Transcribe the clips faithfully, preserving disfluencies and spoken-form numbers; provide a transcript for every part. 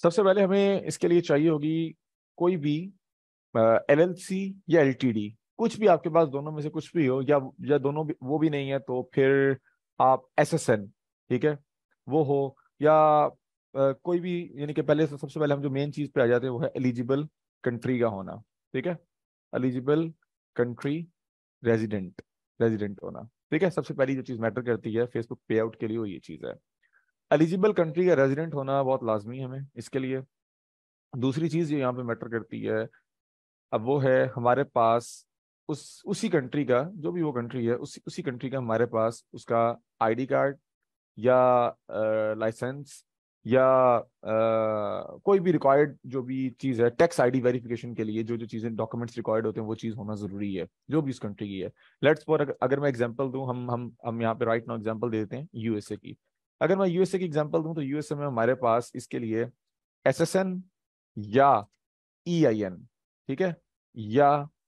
सबसे पहले हमें इसके लिए चाहिए होगी कोई भी एलएलसी या एलटीडी, कुछ भी आपके पास दोनों में से कुछ भी हो, या या दोनों भी, वो भी नहीं है तो फिर आप एसएसएन, ठीक है, वो हो, या अ, कोई भी, यानी कि पहले से सबसे पहले हम जो मेन चीज पे आ जाते हैं वो है एलिजिबल कंट्री का होना। ठीक है, एलिजिबल कंट्री, रेजिडेंट, रेजिडेंट होना। ठीक है, सबसे पहली जो चीज मैटर करती है फेसबुक पे आउट के लिए वो ये चीज है, एलिजिबल कंट्री का रेजिडेंट होना बहुत लाजमी है हमें इसके लिए। दूसरी चीज जो यहाँ पे मैटर करती है अब वो है हमारे पास उस उसी कंट्री का, जो भी वो कंट्री है उसी उसी कंट्री का हमारे पास उसका आईडी कार्ड या लाइसेंस या अ, कोई भी रिक्वायर्ड जो भी चीज़ है टैक्स आईडी वेरिफिकेशन के लिए जो जो चीज़ें डॉक्यूमेंट्स रिक्वायर्ड होते हैं वो चीज़ होना ज़रूरी है जो भी उस कंट्री की है। लेट्स फॉर अगर, अगर मैं एग्जांपल दूं, हम हम हम यहाँ पे राइट नाउ एग्जांपल दे देते हैं यूएसए की। अगर मैं यूएसए की एग्जांपल दूं तो यूएसए में हमारे पास इसके लिए एसएसएन या ईआईएन, ठीक है, या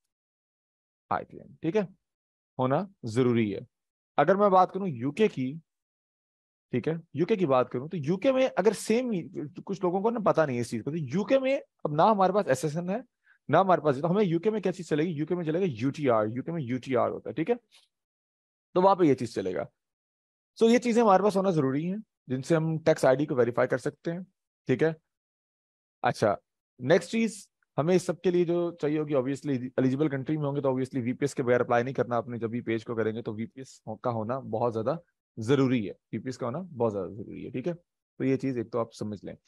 आईपीएन, ठीक है, होना जरूरी है। अगर मैं बात करूं यूके की, ठीक है, यूके की बात करूं तो यूके में अगर सेम, कुछ लोगों को ना पता नहीं है इस चीज को, तो यूके में अब ना हमारे पास एसएसएन है ना हमारे पास, तो हमें यूके में क्या चीज चलेगी, यूके में चलेगा यूटीआर, यूके में यूटीआर होता है, ठीक है, तो वहां पे ये चीज चलेगा। सो ये चीजें हमारे पास होना जरूरी है जिनसे हम टैक्स आईडी को वेरीफाई कर सकते हैं। ठीक है, अच्छा, नेक्स्ट चीज हमें इस सब के लिए जो चाहिए होगी, ऑब्वियसली एलिजिबल कंट्री में होंगे तो ऑब्वियसली वीपीएस के बगैर अप्लाई नहीं करना आपने, जब भी पेज को करेंगे तो वीपीएस का होना बहुत ज्यादा जरूरी है, वीपीएस का होना बहुत ज्यादा जरूरी है। ठीक है, तो ये चीज एक तो आप समझ लें।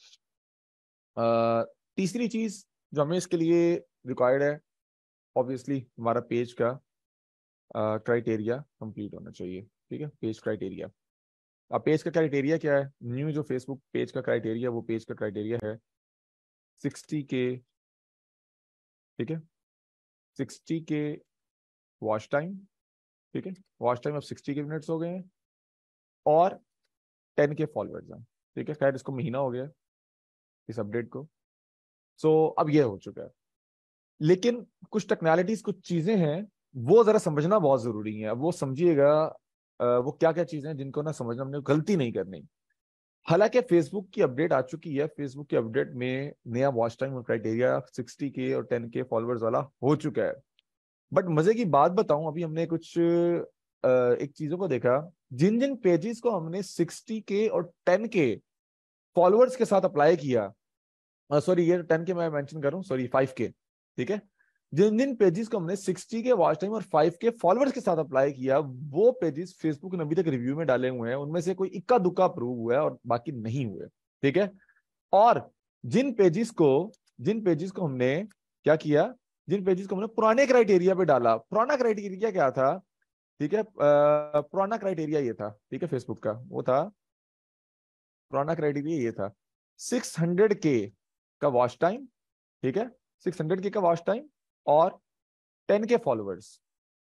अ, तीसरी चीज जो हमें इसके लिए रिक्वायर्ड है, ऑब्वियसली हमारा पेज का क्राइटेरिया कंप्लीट होना चाहिए। ठीक है, पेज क्राइटेरिया। अब पेज का क्राइटेरिया क्या है, न्यू जो फेसबुक पेज का क्राइटेरिया, वो पेज का क्राइटेरिया है सिक्सटी के, ठीक है, सिक्सटी के वॉच टाइम, ठीक है, वॉच टाइम अब सिक्सटी के मिनट्स हो गए हैं, और टेन के फॉलोअर्स हैं। ठीक है, खैर इसको महीना हो गया इस अपडेट को, सो अब ये हो चुका है। लेकिन कुछ टेक्नोलॉजीज, कुछ चीजें हैं वो जरा समझना बहुत जरूरी है, अब वो समझिएगा। अ, वो क्या क्या चीजें हैं जिनको ना समझना, हमने गलती नहीं करनी। हालांकि फेसबुक की अपडेट आ चुकी है, फेसबुक की अपडेट में नया वॉच टाइम क्राइटेरिया सिक्सटी के और टेन के फॉलोअर्स वाला हो चुका है। बट मजे की बात बताऊं, अभी हमने कुछ अ, एक चीजों को देखा, जिन जिन पेजेस को हमने सिक्सटी के और टेन के फॉलोअर्स के साथ अप्लाई किया, सॉरी ये टेन के मैं मेंशन करूं, सॉरी फाइव के, ठीक है, जिन जिन पेजेस को हमने सिक्सटी के वॉच टाइम और फाइव के फॉलोअर्स के साथ अप्लाई किया, वो पेजेस फेसबुक ने अभी तक रिव्यू में डाले हुए हैं, उनमें से कोई इक्का दुक्का अप्रूव हुआ है और बाकी नहीं हुए। ठीक है, और जिन पेजेस को जिन पेजेस को हमने क्या किया, जिन पेजेस को हमने पुराने क्राइटेरिया पे डाला, पुराना क्राइटेरिया क्या था, ठीक है, अ, पुराना क्राइटेरिया ये था, ठीक है, फेसबुक का वो था, पुराना क्राइटेरिया ये था सिक्स हंड्रेड के का वॉच टाइम, ठीक है, सिक्स हंड्रेड के का वॉच टाइम और टेन के फॉलोअर्स,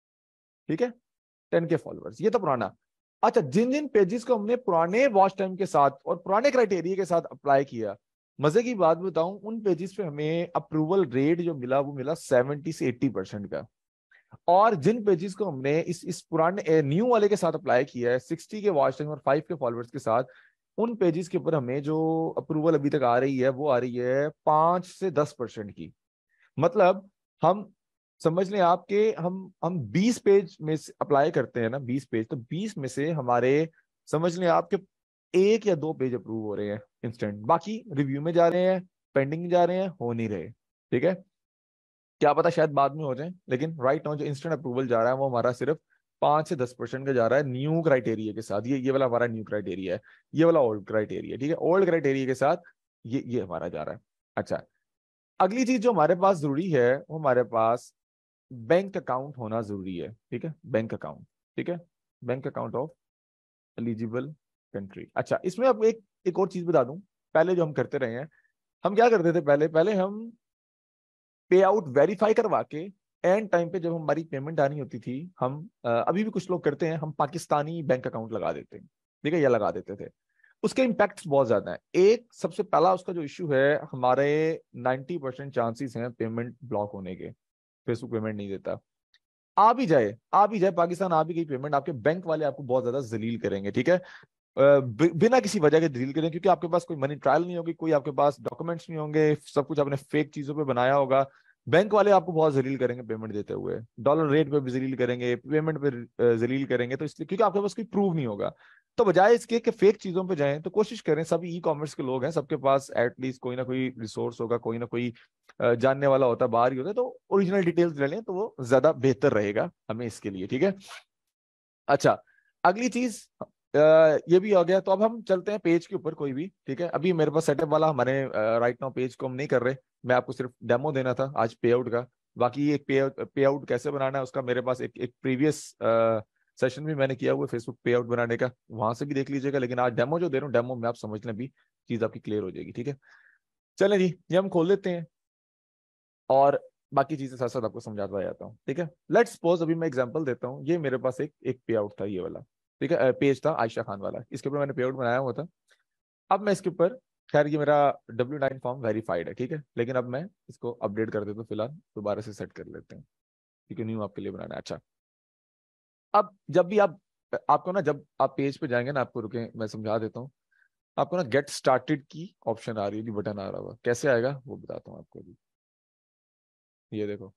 ठीक है, टेन के फॉलोअर्स, ये तो पुराना। अच्छा, जिन जिन पेजेस को हमने पुराने वॉच टाइम के साथ और पुराने क्राइटेरिया के साथ अप्लाई किया, मजे की बात बताऊं, उन पेजेस पे हमें अप्रूवल रेट जो मिला वो मिला सेवेंटी से एट्टी परसेंट का। और जिन पेजेस को हमने इस इस पुराने न्यू वाले के साथ अप्लाई किया है, सिक्सटी के वॉच टाइम और फाइव के फॉलोअर्स के साथ, उन पेजेस के ऊपर हमें जो अप्रूवल अभी तक आ रही है वो आ रही है पांच से दस परसेंट की। मतलब हम समझ लें आपके, हम हम बीस पेज में से अप्लाई करते हैं ना, बीस पेज, तो बीस में से हमारे समझ लें आपके एक या दो पेज अप्रूव हो रहे हैं इंस्टेंट, बाकी रिव्यू में जा रहे हैं, पेंडिंग जा रहे हैं, हो नहीं रहे। ठीक है, क्या पता शायद बाद में हो जाए, लेकिन राइट नाउ जो इंस्टेंट अप्रूवल जा रहा है वो हमारा सिर्फ पांच से दस परसेंट का जा रहा है न्यू क्राइटेरिया के साथ। ये ये वाला हमारा न्यू क्राइटेरिया है, ये वाला ओल्ड क्राइटेरिया, ठीक है, ओल्ड क्राइटेरिया के साथ ये ये हमारा जा रहा है। अच्छा, अगली चीज जो हमारे पास जरूरी है वो हमारे पास बैंक अकाउंट होना जरूरी है। ठीक है, बैंक अकाउंट, ठीक है, bank account of eligible country. अच्छा, इसमें अब एक एक और चीज बता दूं, पहले जो हम करते रहे हैं, हम क्या करते थे, पहले पहले हम पे आउट वेरीफाई करवा के एंड टाइम पे जब हमारी पेमेंट आनी होती थी, हम अ, अभी भी कुछ लोग करते हैं, हम पाकिस्तानी बैंक अकाउंट लगा देते हैं, ठीक है, या लगा देते थे। उसके इम्पैक्ट बहुत ज्यादा है। एक सबसे पहला उसका जो इश्यू है, हमारे नाइन्टी परसेंट चांसेस हैं पेमेंट ब्लॉक होने के, फेसबुक पेमेंट नहीं देता। आ भी जाए आ भी जाए पाकिस्तान आ भी गई पेमेंट, आपके बैंक वाले आपको बहुत ज्यादा जलील करेंगे। ठीक है, बि- बिना किसी वजह के डिलीट करें, क्योंकि आपके पास कोई मनी ट्रायल नहीं होगी, कोई आपके पास डॉक्यूमेंट्स नहीं होंगे, सब कुछ आपने फेक चीजों पे बनाया होगा। बैंक वाले आपको बहुत जलील करेंगे पेमेंट देते हुए, डॉलर रेट पे भी जलील करेंगे, पेमेंट पे अ, जलील करेंगे, तो इसलिए क्योंकि आपके पास कोई प्रूव नहीं होगा। तो बजाय इसके कि फेक चीजों पे जाएं, तो कोशिश करें, सभी ई कॉमर्स के लोग हैं, सबके पास एटलीस्ट कोई ना कोई रिसोर्स होगा, कोई ना कोई अ, जानने वाला होता है, बाहर ही होता है, तो ओरिजिनल डिटेल्स ले लें तो वो ज्यादा बेहतर रहेगा हमें इसके लिए, ठीक है। अच्छा, अगली चीज अ, ये भी हो गया, तो अब हम चलते हैं पेज के ऊपर कोई भी, ठीक है। अभी मेरे पास सेटअप वाला हमारे राइट नाउ पेज को हम नहीं कर रहे, मैं आपको सिर्फ डेमो देना था आज पे आउट का। बाकी एक पे पे आउट कैसे बनाना है उसका मेरे पास एक एक प्रीवियस सेशन भी मैंने किया हुआ है फेसबुक पे आउट बनाने का, वहां से भी देख लीजिएगा, लेकिन आज डेमो जो दे रहा हूँ, डेमो में आप समझ लें, भी चीज आपकी क्लियर हो जाएगी, ठीक है। चलें जी, ये हम खोल लेते हैं और बाकी चीजें साथ साथ आपको समझाता जाता हूँ, ठीक है। लेट्स सपोज, अभी मैं एग्जांपल देता हूँ, ये मेरे पास एक एक पे आउट था, ये वाला, ठीक है, पेज था आयशा खान वाला, इसके ऊपर मैंने पे आउट बनाया हुआ था। अब मैं इसके ऊपर, खैर ये मेरा डब्ल्यू नाइन फॉर्म वेरीफाइड है, ठीक है, लेकिन अब मैं इसको अपडेट कर देता हूँ, फिलहाल दोबारा से सेट कर लेते हैं, ठीक है, न्यू आपके लिए बनाना है। अच्छा, अब जब भी आप, आपको ना जब आप पेज पे जाएंगे ना, आपको रुके मैं समझा देता हूँ, आपको ना गेट स्टार्टेड की ऑप्शन आ रही है, बटन आ रहा होगा, कैसे आएगा वो बताता हूँ आपको अभी। ये देखो,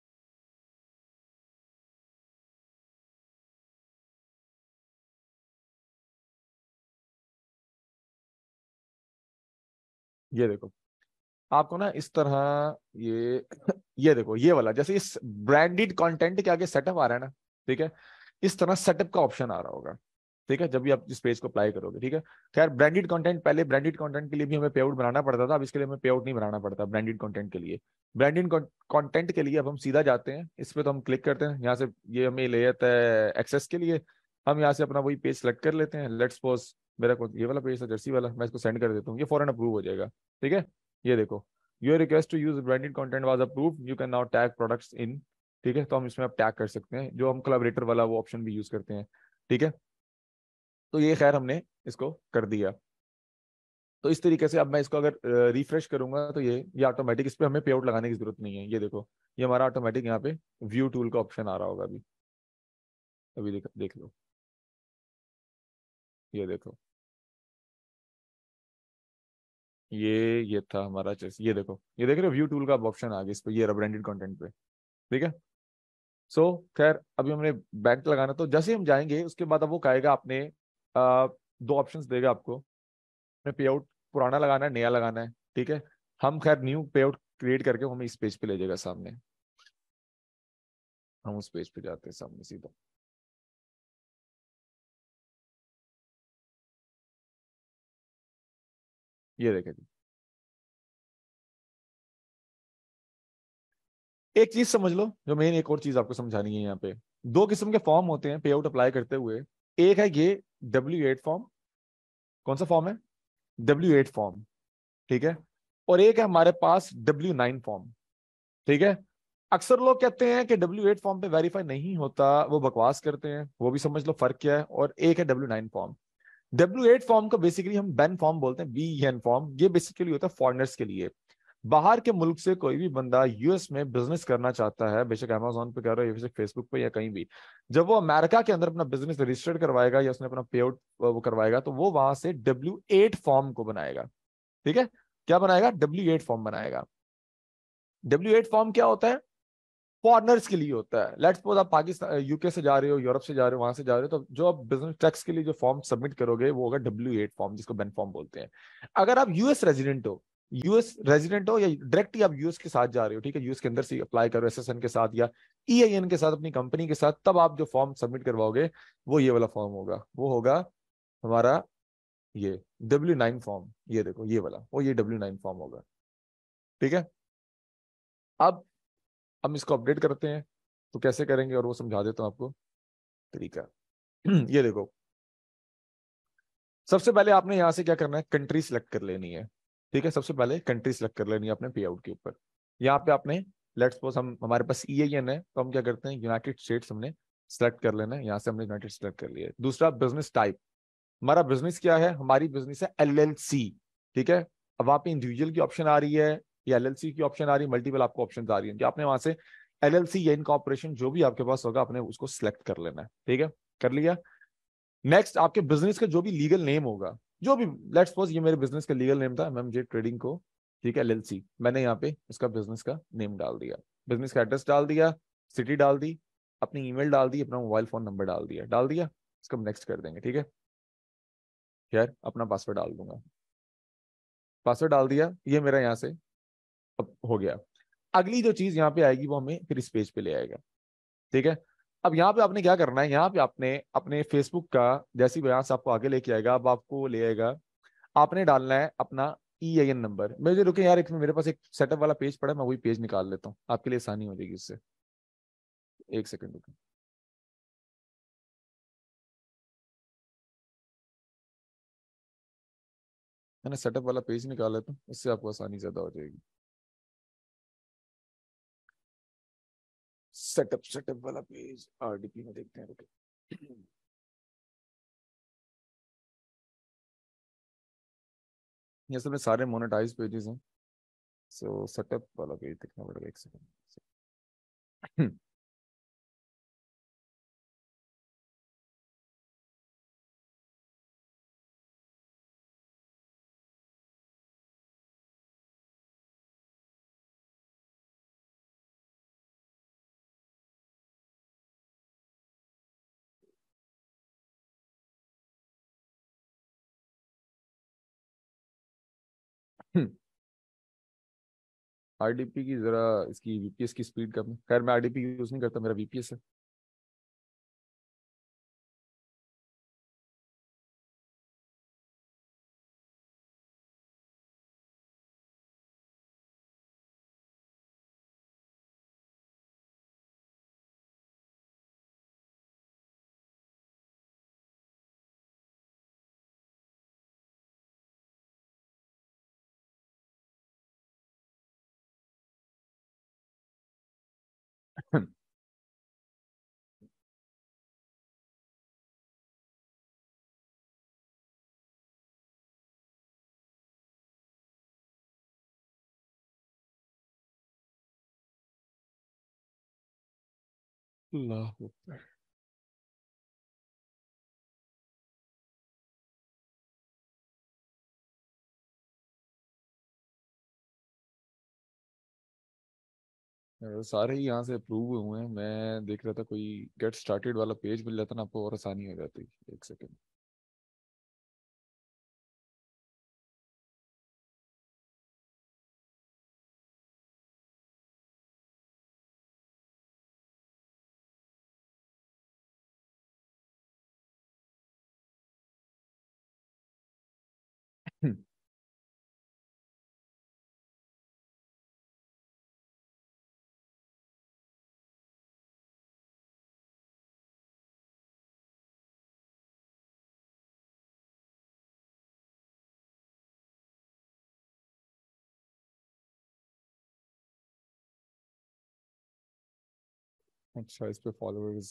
ये देखो, आपको ना इस तरह ये ये देखो, ये वाला जैसे इस ब्रांडेड कंटेंट के आगे सेटअप आ रहा है ना, ठीक है, इस तरह सेटअप का ऑप्शन आ रहा होगा, ठीक है, जब भी आप इस पेज को अप्लाई करोगे, ठीक है। खैर ब्रांडेड कंटेंट, पहले ब्रांडेड कंटेंट के लिए भी हमें पे आउट बनाना पड़ता था, अब इसके लिए हमें पे आउट नहीं बनाना पड़ता ब्रांडेड कंटेंट के लिए। ब्रांडेड कंटेंट के लिए अब हम सीधा जाते हैं इस पे, तो हम क्लिक करते हैं यहाँ से, ये हमें ले जाता है एक्सेस के लिए। हम यहाँ से अपना वही पेज सेलेक्ट कर लेते हैं, लेट्स सपोज मेरा को ये वाला पेज था, जर्सी वाला, मैं इसको सेंड कर देता हूँ, ये फॉरन अप्रूव हो जाएगा, ठीक है। ये देखो, your request to use branded content was approved, you can now tag products in, ठीक है, तो हम इसमें अब टैग कर सकते हैं, जो हम कोलैबोरेटर वाला वो ऑप्शन भी यूज करते हैं, ठीक है। तो ये खैर हमने इसको कर दिया। तो इस तरीके से अब मैं इसको अगर रिफ्रेश करूंगा तो ये ये ऑटोमेटिक, इस पे हमें पे आउट लगाने की जरूरत नहीं है, ये देखो, ये हमारा ऑटोमेटिक यहाँ पे व्यू टूल का ऑप्शन आ रहा होगा अभी, अभी देख देख लो, ये देखो, ये ये था हमारा चेस, ये देखो, ये देख रहे हो, व्यू टूल का ऑप्शन आ गया इस पे, ये ब्रांडेड कंटेंट पे, ठीक है। सो खैर अभी हमने बैंक लगाना, तो जैसे ही हम जाएंगे उसके बाद अब वो कहेगा आपने आ, दो ऑप्शंस देगा आपको, पे आउट पुराना लगाना है, नया लगाना है, ठीक है। हम खैर न्यू पे आउट क्रिएट करके हमें इस पेज पे ले जाएगा सामने, हम उस पेज पे जाते हैं सामने सीधा। ये देखें जी, एक चीज समझ लो, जो मेन एक और चीज आपको समझानी है यहाँ पे, दो किस्म के फॉर्म होते हैं पे आउट अप्लाई करते हुए। एक है ये डब्ल्यू एट फॉर्म, कौन सा फॉर्म है, डब्ल्यू एट फॉर्म, ठीक है। और एक है हमारे पास डब्ल्यू नाइन फॉर्म, ठीक है। अक्सर लोग कहते हैं कि डब्ल्यू एट फॉर्म पे वेरीफाई नहीं होता, वो बकवास करते हैं, वो भी समझ लो फर्क क्या है। और एक है W nine form. W eight form को बेसिकली हम बैन फॉर्म बोलते हैं, बी एन फॉर्म, ये बेसिकली होता है फॉरेनर्स के लिए। बाहर के मुल्क से कोई भी बंदा यूएस में बिजनेस करना चाहता है, बेशक अमेजोन पे कर रहा है या बेशक फेसबुक पे या कहीं भी, जब वो अमेरिका के अंदर अपना बिजनेस रजिस्टर्ड करवाएगा या उसने अपना पे आउट वो करवाएगा, तो वो वहां से डब्ल्यू एट फॉर्म को बनाएगा, ठीक है। क्या बनाएगा, डब्ल्यू एट फॉर्म बनाएगा। डब्ल्यू एट फॉर्म क्या होता है, फॉरनर्स के लिए होता है। लेट्स सपोज आप पाकिस्तान यूके से जा रहे हो, यूरोप से जा रहे हो, वहां से जा रहे हो, तो जो आप बिजनेस टैक्स के लिए जो फॉर्म सबमिट करोगे वो होगा डब्ल्यू एट फॉर्म, जिसको बेन फॉर्म बोलते हैं। अगर आप यूएस रेजिडेंट हो, यूएस रेजिडेंट हो या डायरेक्ट ही आप यूएस के साथ जा रहे हो, ठीक है, यूएस के अंदर से अप्लाई करो एसएसएन के साथ या ईआईएन के साथ, अपनी कंपनी के साथ, तब आप जो फॉर्म सबमिट करवाओगे वो ये वाला फॉर्म होगा, वो होगा हमारा ये डब्ल्यू नाइन फॉर्म, ये देखो ये वाला, वो ये डब्ल्यू नाइन फॉर्म होगा, ठीक है। अब हम इसको अपडेट करते हैं, तो कैसे करेंगे और वो समझा देता हूँ आपको तरीका। ये देखो, सबसे पहले आपने यहां से क्या करना है, कंट्री सिलेक्ट कर लेनी है, ठीक है। सबसे पहले कंट्री सिलेक्ट कर लेनी है अपने पे आउट के ऊपर। यहाँ पे आपने, लेट्स सपोज हम हमारे पास ई आई एन है, तो हम क्या करते हैं, यूनाइटेड स्टेट्स हमने सेलेक्ट कर लेना है, यहाँ से हमने यूनाइटेड सेलेक्ट कर लिया है। दूसरा, बिजनेस टाइप, हमारा बिजनेस क्या है, हमारी बिजनेस है एल एल सी, ठीक है। अब वहाँ पे इंडिविजुअल की ऑप्शन आ रही है या एल एल सी की ऑप्शन आ रही है, मल्टीपल आपको ऑप्शन आ रही है, कि आपने वहां से एल एल सी या इनकॉर्पोरेशन जो भी आपके पास होगा आपने उसको सिलेक्ट कर लेना है, ठीक है। कर लिया। नेक्स्ट आपके बिजनेस का जो भी लीगल नेम होगा, जो भी, लेट्स सपोज ये मेरे बिजनेस का लीगल नेम था एमएमजे ट्रेडिंग को, ठीक है, एलएलसी, मैंने यहाँ पे उसका बिजनेस का नेम डाल दिया, बिजनेस का एड्रेस डाल दिया, सिटी डाल दी, अपनी ईमेल डाल दी, अपना मोबाइल फोन नंबर डाल दिया, डाल दिया, इसको नेक्स्ट कर देंगे, ठीक है। यार अपना पासवर्ड डाल दूंगा, पासवर्ड डाल दिया, ये मेरा यहाँ से अब हो गया। अगली जो चीज यहाँ पे आएगी वो हमें फिर इस पेज पे ले आएगा, ठीक है। अब यहाँ पे आपने क्या करना है, यहाँ पे आपने अपने फेसबुक का, जैसी यहाँ से आपको आगे लेके आएगा, अब आपको ले आएगा, आपने डालना है अपना ई आई एन नंबर। मुझे रुके यार, एक मेरे पास एक सेटअप वाला पेज पड़ा है, मैं वही पेज निकाल लेता हूँ, आपके लिए आसानी हो जाएगी उससे। एक सेकंड रुके। मैंने सेटअप वाला पेज निकाल लेता हूँ, इससे आपको आसानी ज्यादा हो जाएगी। सेटअप सेटअप वाला पेज आरडीपी में देखते हैं, रुके। ये सब में सारे मोनेटाइज पेजेस हैं, सो सेटअप वाला पेज दिखना पड़ेगा, एक सेकंड। आरडीपी की जरा, इसकी वीपीएस की स्पीड कम है, खैर मैं आरडीपी यूज नहीं करता, मेरा वीपीएस है। अल्लाह अकबर। अ, सारे ही यहाँ से अप्रूव हुए हैं, मैं देख रहा था कोई गेट स्टार्टेड वाला पेज मिल जाता ना आपको, और आसानी हो जाती। एक सेकंड। अच्छा, इस पे फॉलोअर्स।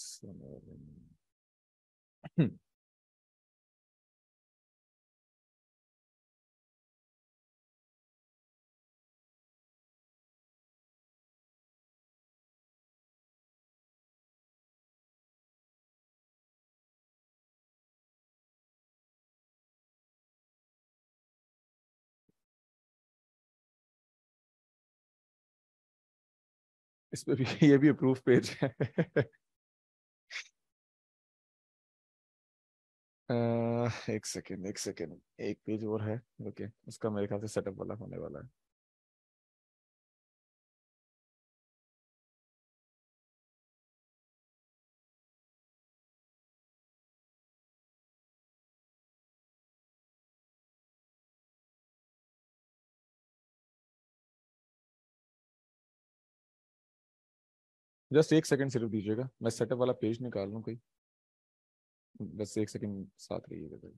इस पे भी ये भी अप्रूव पेज है। अ, एक सेकंड एक सेकंड, एक पेज और है, ओके, उसका मेरे ख्याल से सेटअप वाला होने वाला है। जस्ट एक सेकंड सिर्फ दीजिएगा, मैं सेटअप वाला पेज निकाल लूँ कोई, बस एक सेकंड साथ रहिएगा।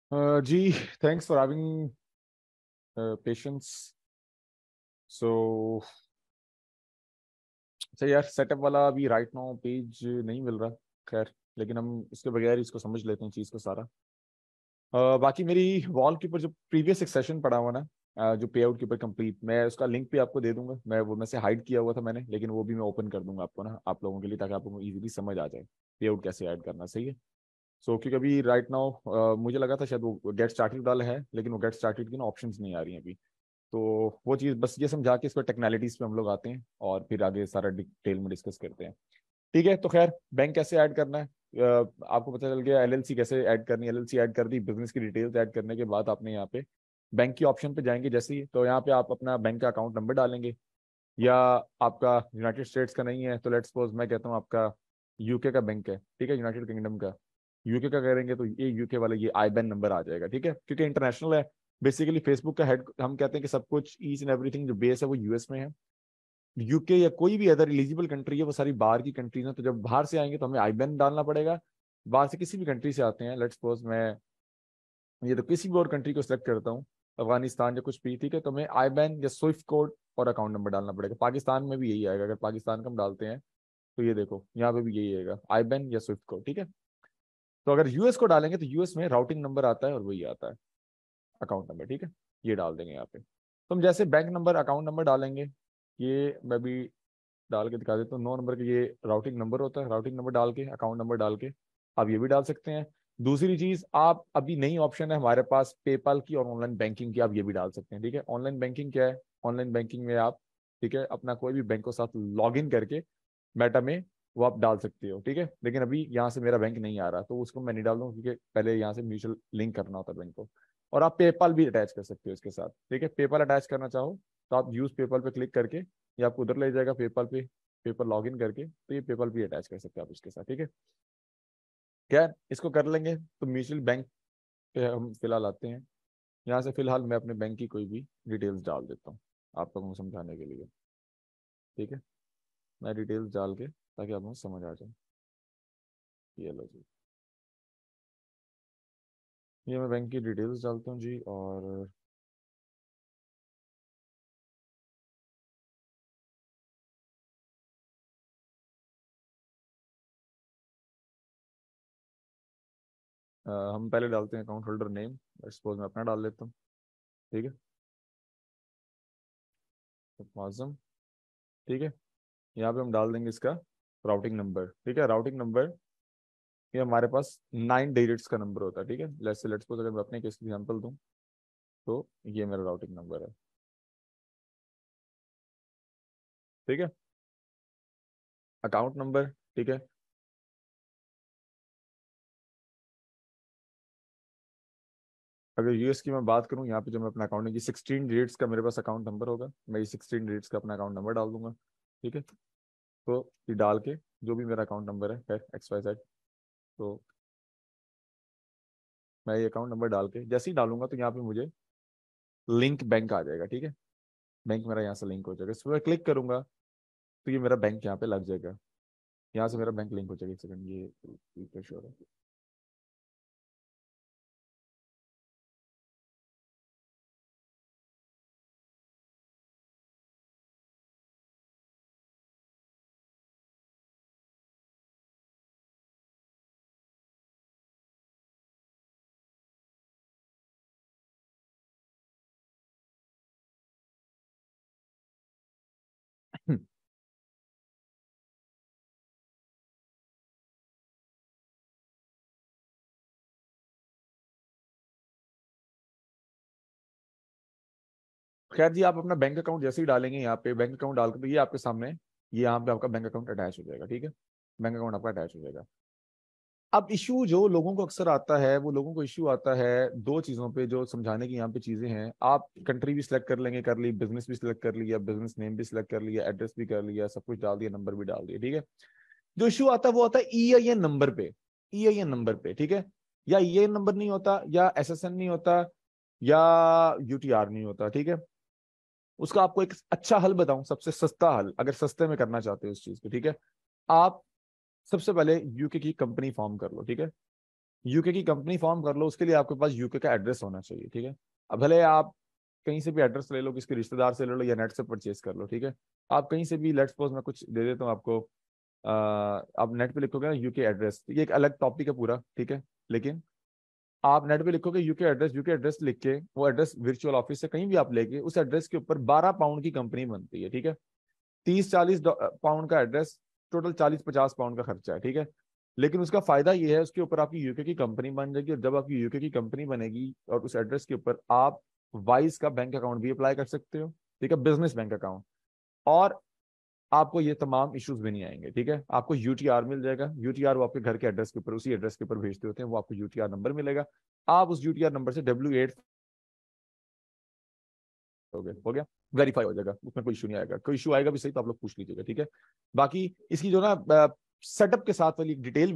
Uh, जी, thanks for having patience. So अच्छा यार, सेटअप वाला अभी राइट नाउ पेज नहीं मिल रहा। खैर, लेकिन हम इसके बगैर ही इसको समझ लेते हैं चीज़ को सारा। अ, बाकी मेरी वॉल के ऊपर जो प्रीवियस एक सेशन पड़ा हुआ ना, अ, जो पे आउट के ऊपर कंप्लीट, मैं उसका लिंक भी आपको दे दूंगा। मैं वो में से हाइड किया हुआ था मैंने, लेकिन वो भी मैं ओपन कर दूंगा आपको ना, आप लोगों के लिए, ताकि आप लोगों को इजीली समझ आ जाए पे आउट कैसे ऐड करना। सही है। सो so, क्योंकि अभी राइट नाउ मुझे लगा था शायद वो गेट स्टार्टेड डाल है, लेकिन वो गेट स्टार्टेड की ना ऑप्शंस नहीं आ रही हैं अभी। तो वो चीज़ बस ये समझा के इसको टेक्नैलिटीज पे हम लोग आते हैं और फिर आगे सारा डिटेल में डिस्कस करते हैं। ठीक है। तो खैर, बैंक कैसे ऐड करना है, अ, आपको पता चल गया। एलएलसी कैसे ऐड करनी है, एलएलसी ऐड कर दी, बिजनेस की डिटेल्स ऐड करने के बाद आपने यहाँ पे बैंक की ऑप्शन पे जाएंगे जैसे ही, तो यहाँ पे आप अपना बैंक का अकाउंट नंबर डालेंगे। या आपका यूनाइटेड स्टेट्स का नहीं है तो लेट्स सपोज मैं कहता हूँ आपका यूके का बैंक है, ठीक है, यूनाइटेड किंगडम का। यूके का करेंगे तो ये यूके वाला ये आई बैन नंबर आ जाएगा। ठीक है, क्योंकि इंटरनेशनल है। बेसिकली फेसबुक का हेड, हम कहते हैं कि सब कुछ ईच एंड एवरीथिंग जो बेस है वो यूएस में है। यूके या कोई भी अदर एलिजिबल कंट्री है वो सारी बाहर की कंट्रीज हैं, तो जब बाहर से आएंगे तो हमें आई बैन डालना पड़ेगा। बाहर से किसी भी कंट्री से आते हैं, लेट्स सपोज मैं ये तो किसी भी और कंट्री को सिलेक्ट करता हूँ, अफगानिस्तान या कुछ भी, ठीक है, तो हमें आई बैन या स्विफ्ट कोड और अकाउंट नंबर डालना पड़ेगा। पाकिस्तान में भी यही आएगा, अगर पाकिस्तान का हम डालते हैं तो ये देखो यहाँ पे भी यही आएगा, आई बैन या स्विफ्ट कोड। ठीक है। तो अगर यूएस को डालेंगे तो यूएस में राउटिंग नंबर आता है और वही आता है अकाउंट नंबर। ठीक है, ये डाल देंगे यहाँ पे। तो हम जैसे बैंक नंबर अकाउंट नंबर डालेंगे, ये मैं भी डाल के दिखा देता हूँ। नौ नंबर का ये राउटिंग नंबर होता है, राउटिंग नंबर डाल के अकाउंट नंबर डाल के आप ये भी डाल सकते हैं। दूसरी चीज, आप अभी नई ऑप्शन है हमारे पास पेपाल की और ऑनलाइन बैंकिंग की, आप ये भी डाल सकते हैं। ठीक है, ऑनलाइन बैंकिंग क्या है, ऑनलाइन बैंकिंग में आप, ठीक है, अपना कोई भी बैंक के साथ लॉग इन करके मेटा में वो आप डाल सकते हो। ठीक है, लेकिन अभी यहाँ से मेरा बैंक नहीं आ रहा तो उसको मैं नहीं डाल दूँ, क्योंकि पहले यहाँ से म्यूचुअल लिंक करना होता है बैंक को। और आप पेपाल भी अटैच कर सकते हो इसके साथ। ठीक है, पेपाल अटैच करना चाहो तो आप यूज पेपाल पे क्लिक करके ये आपको उधर ले जाएगा पेपाल पे, पेपर लॉग इन करके, तो ये पेपाल भी अटैच कर सकते हैं आप इसके साथ। ठीक है, क्या इसको कर लेंगे तो म्यूचुअल बैंक पे हम फिलहाल आते हैं। यहाँ से फिलहाल मैं अपने बैंक की कोई भी डिटेल्स डाल देता हूँ आप लोगों को समझाने के लिए। ठीक है, मैं डिटेल्स डाल के ताकि आप लोगों को समझ आ जाए। ये लो जी, ये मैं बैंक की डिटेल्स डालता हूँ जी। और अ, हम पहले डालते हैं अकाउंट होल्डर नेम, सपोज मैं अपना डाल लेता हूँ। ठीक है, तो माजम, ठीक है, यहाँ पे हम डाल देंगे इसका राउटिंग नंबर। ठीक है, राउटिंग नंबर ये हमारे पास नाइन डिजिट्स का नंबर होता है। ठीक है, लेट्स से लेट्स सपोज अगर मैं अपने केस की एग्जांपल दूं तो ये मेरा राउटिंग नंबर है। ठीक है, अकाउंट नंबर, ठीक है, अगर यूएस की मैं बात करूं, यहाँ पे जो मैं अपना अकाउंट है, ये सिक्सटीन डिजिट्स का मेरे पास अकाउंट नंबर होगा, मैं ये सिक्सटीन डिजिट्स का अपना अकाउंट नंबर डाल दूंगा। ठीक है, तो ये डाल के जो भी मेरा अकाउंट नंबर है खैर एक्स वाई जेड, तो मैं ये अकाउंट नंबर डाल के जैसे ही डालूंगा तो यहाँ पे मुझे लिंक बैंक आ जाएगा। ठीक है, बैंक मेरा यहाँ से लिंक हो जाएगा, इस पर क्लिक करूंगा तो ये मेरा बैंक यहाँ पे लग जाएगा। यहाँ से मेरा बैंक लिंक हो जाएगा। एक सेकंड, ये रिफ्रेश हो रहा है। खैर जी, आप अपना बैंक अकाउंट जैसे ही डालेंगे यहाँ पे, बैंक अकाउंट डाल के तो ये आपके सामने, ये यहाँ पे आपका बैंक अकाउंट अटैच हो जाएगा। ठीक है, बैंक अकाउंट आपका अटैच हो जाएगा। अब इशू जो लोगों को अक्सर आता है, वो लोगों को इशू आता है दो चीज़ों पे, जो समझाने की यहाँ पे चीज़ें हैं। आप कंट्री भी सिलेक्ट कर लेंगे, कर ली, बिजनेस भी सिलेक्ट कर लिया, बिजनेस नेम भी सिलेक्ट कर लिया, एड्रेस भी कर लिया, सब कुछ डाल दिया, नंबर भी डाल दिया। ठीक है, जो इशू आता है वो आता है ई आई एन नंबर पे, ई आई एन नंबर पे। ठीक है, या ई आई एन नंबर नहीं होता, या एस एस एन नहीं होता, या यू टी आर नहीं होता। ठीक है, उसका आपको एक अच्छा हल बताऊं, सबसे सस्ता हल, अगर सस्ते में करना चाहते हो इस चीज को। ठीक है, आप सबसे पहले यूके की कंपनी फॉर्म कर लो। ठीक है, यूके की कंपनी फॉर्म कर लो, उसके लिए आपके पास यूके का एड्रेस होना चाहिए, ठीक है। अब भले आप कहीं से भी एड्रेस ले लो, किसी रिश्तेदार से ले लो या नेट से परचेज कर लो, ठीक है। आप कहीं से भी, लेट्स सपोज मैं कुछ दे देता हूँ आपको, आ, आप नेट पे लिखोगे ना यूके एड्रेस, ये एक अलग टॉपिक है पूरा, ठीक है। लेकिन आप नेट पे लिखोगे यूके एड्रेस, यूके एड्रेस लिख के वो एड्रेस वर्चुअल ऑफिस से कहीं भी आप लेके, उस एड्रेस के ऊपर बारह पाउंड की कंपनी बनती है, ठीक है। तीस चालीस पाउंड का एड्रेस, टोटल चालीस पचास पाउंड का खर्चा है, ठीक है। लेकिन उसका फायदा ये है, उसके ऊपर आपकी यूके की कंपनी बन जाएगी, और जब आपकी यूके की कंपनी बनेगी और उस एड्रेस के ऊपर आप वाइस का बैंक अकाउंट भी अप्लाई कर सकते हो, ठीक है, बिजनेस बैंक अकाउंट। और आपको ये तमाम इश्यूज भी नहीं आएंगे, ठीक है। आपको यूटीआर मिल जाएगा, यूटीआर वो आपके घर के एड्रेस के ऊपर, उसी एड्रेस के ऊपर भेजते होते हैं, वो आपको यूटीआर नंबर मिलेगा। आप उस यूटीआर नंबर से डब्ल्यू एट हो गया हो गया वेरीफाई हो जाएगा, उसमें कोई इशू नहीं आएगा। कोई इशू आएगा भी सही तो आप लोग पूछ लीजिएगा, ठीक है। बाकी इसकी जो ना सेटअप के साथ वाली डिटेल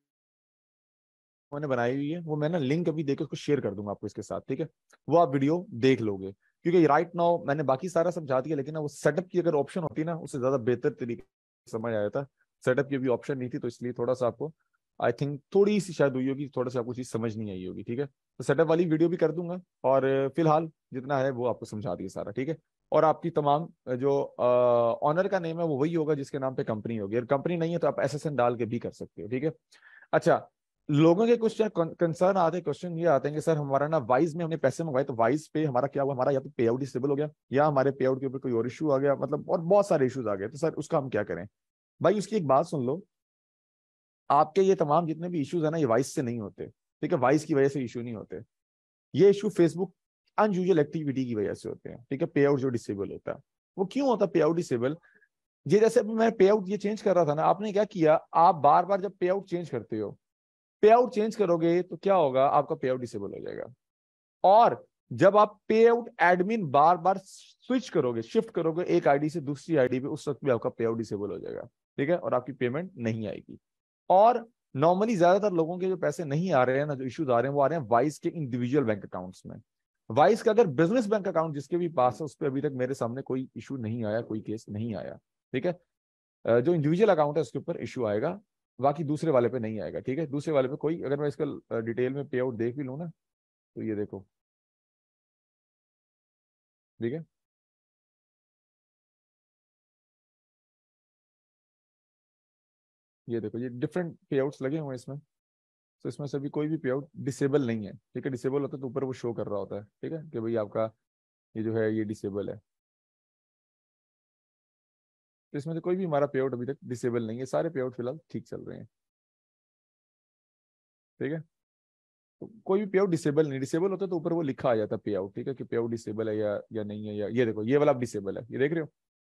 मैंने बनाई हुई है, वो मैं ना लिंक अभी देके उसको शेयर कर दूंगा आपको इसके साथ, ठीक है। वो आप वीडियो देख लोगे, क्योंकि राइट नाउ मैंने बाकी सारा समझा दिया, लेकिन ना वो सेटअप की अगर ऑप्शन होती ना, उससे ज्यादा बेहतर तरीके से समझ आया था। सेटअप की भी ऑप्शन नहीं थी, तो इसलिए थोड़ा सा आपको, आई थिंक थोड़ी सी शायद हुई होगी, थोड़ा सा आपको चीज समझ नहीं आई होगी, ठीक है। तो सेटअप वाली वीडियो भी कर दूंगा, और फिलहाल जितना है वो आपको समझा दिया सारा, ठीक है। और आपकी तमाम जो ऑनर का नेम है वो वही होगा जिसके नाम पे कंपनी होगी, अगर कंपनी नहीं है तो आप एसएसएन डाल के भी कर सकते हो, ठीक है। अच्छा, लोगों के कुछ कंसर्न आते हैं, क्वेश्चन ये आते हैं कि सर हमारा ना वाइज में हमने पैसे मंगवाए, तो वाइज पे हमारा क्या हुआ, हमारा या तो पे आउट डिसेबल हो गया, या हमारे पे आउट के ऊपर कोई और इशू आ गया, मतलब और बहुत सारे इश्यूज आ गए, तो सर उसका हम क्या करें। भाई उसकी एक बात सुन लो, आपके ये तमाम जितने भी इश्यूज है ना, ये वाइस से नहीं होते, ठीक है। वाइस की वजह से इशू नहीं होते, ये इशू फेसबुक अनयूजुअल एक्टिविटी की वजह से होते हैं, ठीक है। पे आउट जो डिसेबल होता है, वो क्यों होता है पे आउट डिसेबल। ये जैसे अभी मैं पे आउट ये चेंज कर रहा था ना, आपने क्या किया, आप बार बार जब पे आउट चेंज करते हो, पे आउट चेंज करोगे तो क्या होगा, आपका पे आउट डिसेबल हो जाएगा। और जब आप पे आउट एडमिन बार बार स्विच करोगे, शिफ्ट करोगे एक आईडी से दूसरी आईडी पे, उस वक्त भी आपका पे आउट डिसेबल हो जाएगा, ठीक है, और आपकी पेमेंट नहीं आएगी। और नॉर्मली ज्यादातर लोगों के जो पैसे नहीं आ रहे हैं ना, जो इश्यूज आ रहे हैं, वो आ रहे हैं वाइस के इंडिविजुअल बैंक अकाउंट्स में। वाइस का अगर बिजनेस बैंक अकाउंट जिसके भी पास है, उस पर अभी तक मेरे सामने कोई इशू नहीं आया, कोई केस नहीं आया, ठीक है। अ, जो इंडिविजुअल अकाउंट है उसके ऊपर इशू आएगा, बाकी दूसरे वाले पे नहीं आएगा, ठीक है। दूसरे वाले पे कोई, अगर मैं इसका डिटेल में पे आउट देख भी लूँ ना, तो ये देखो, ठीक है, ये देखो, ये डिफरेंट पे आउट्स लगे हुए हैं इसमें। तो इसमें से भी कोई भी पे आउट डिसेबल नहीं है, ठीक है। डिसेबल होता है तो ऊपर वो शो कर रहा होता है, ठीक है, कि भाई आपका ये जो है ये डिसेबल है। तो इसमें से कोई भी हमारा पे आउट अभी तक डिसेबल नहीं है, सारे पे आउट फिलहाल ठीक चल रहे हैं, ठीक है। तो कोई भी पे आउट डिसेबल नहीं, डिसेबल होता है तो ऊपर वो लिखा आ जाता है पे आउट, ठीक है, कि पे आउट डिसेबल है या या नहीं है, या ये देखो ये वाला डिसेबल है, ये देख रहे हो,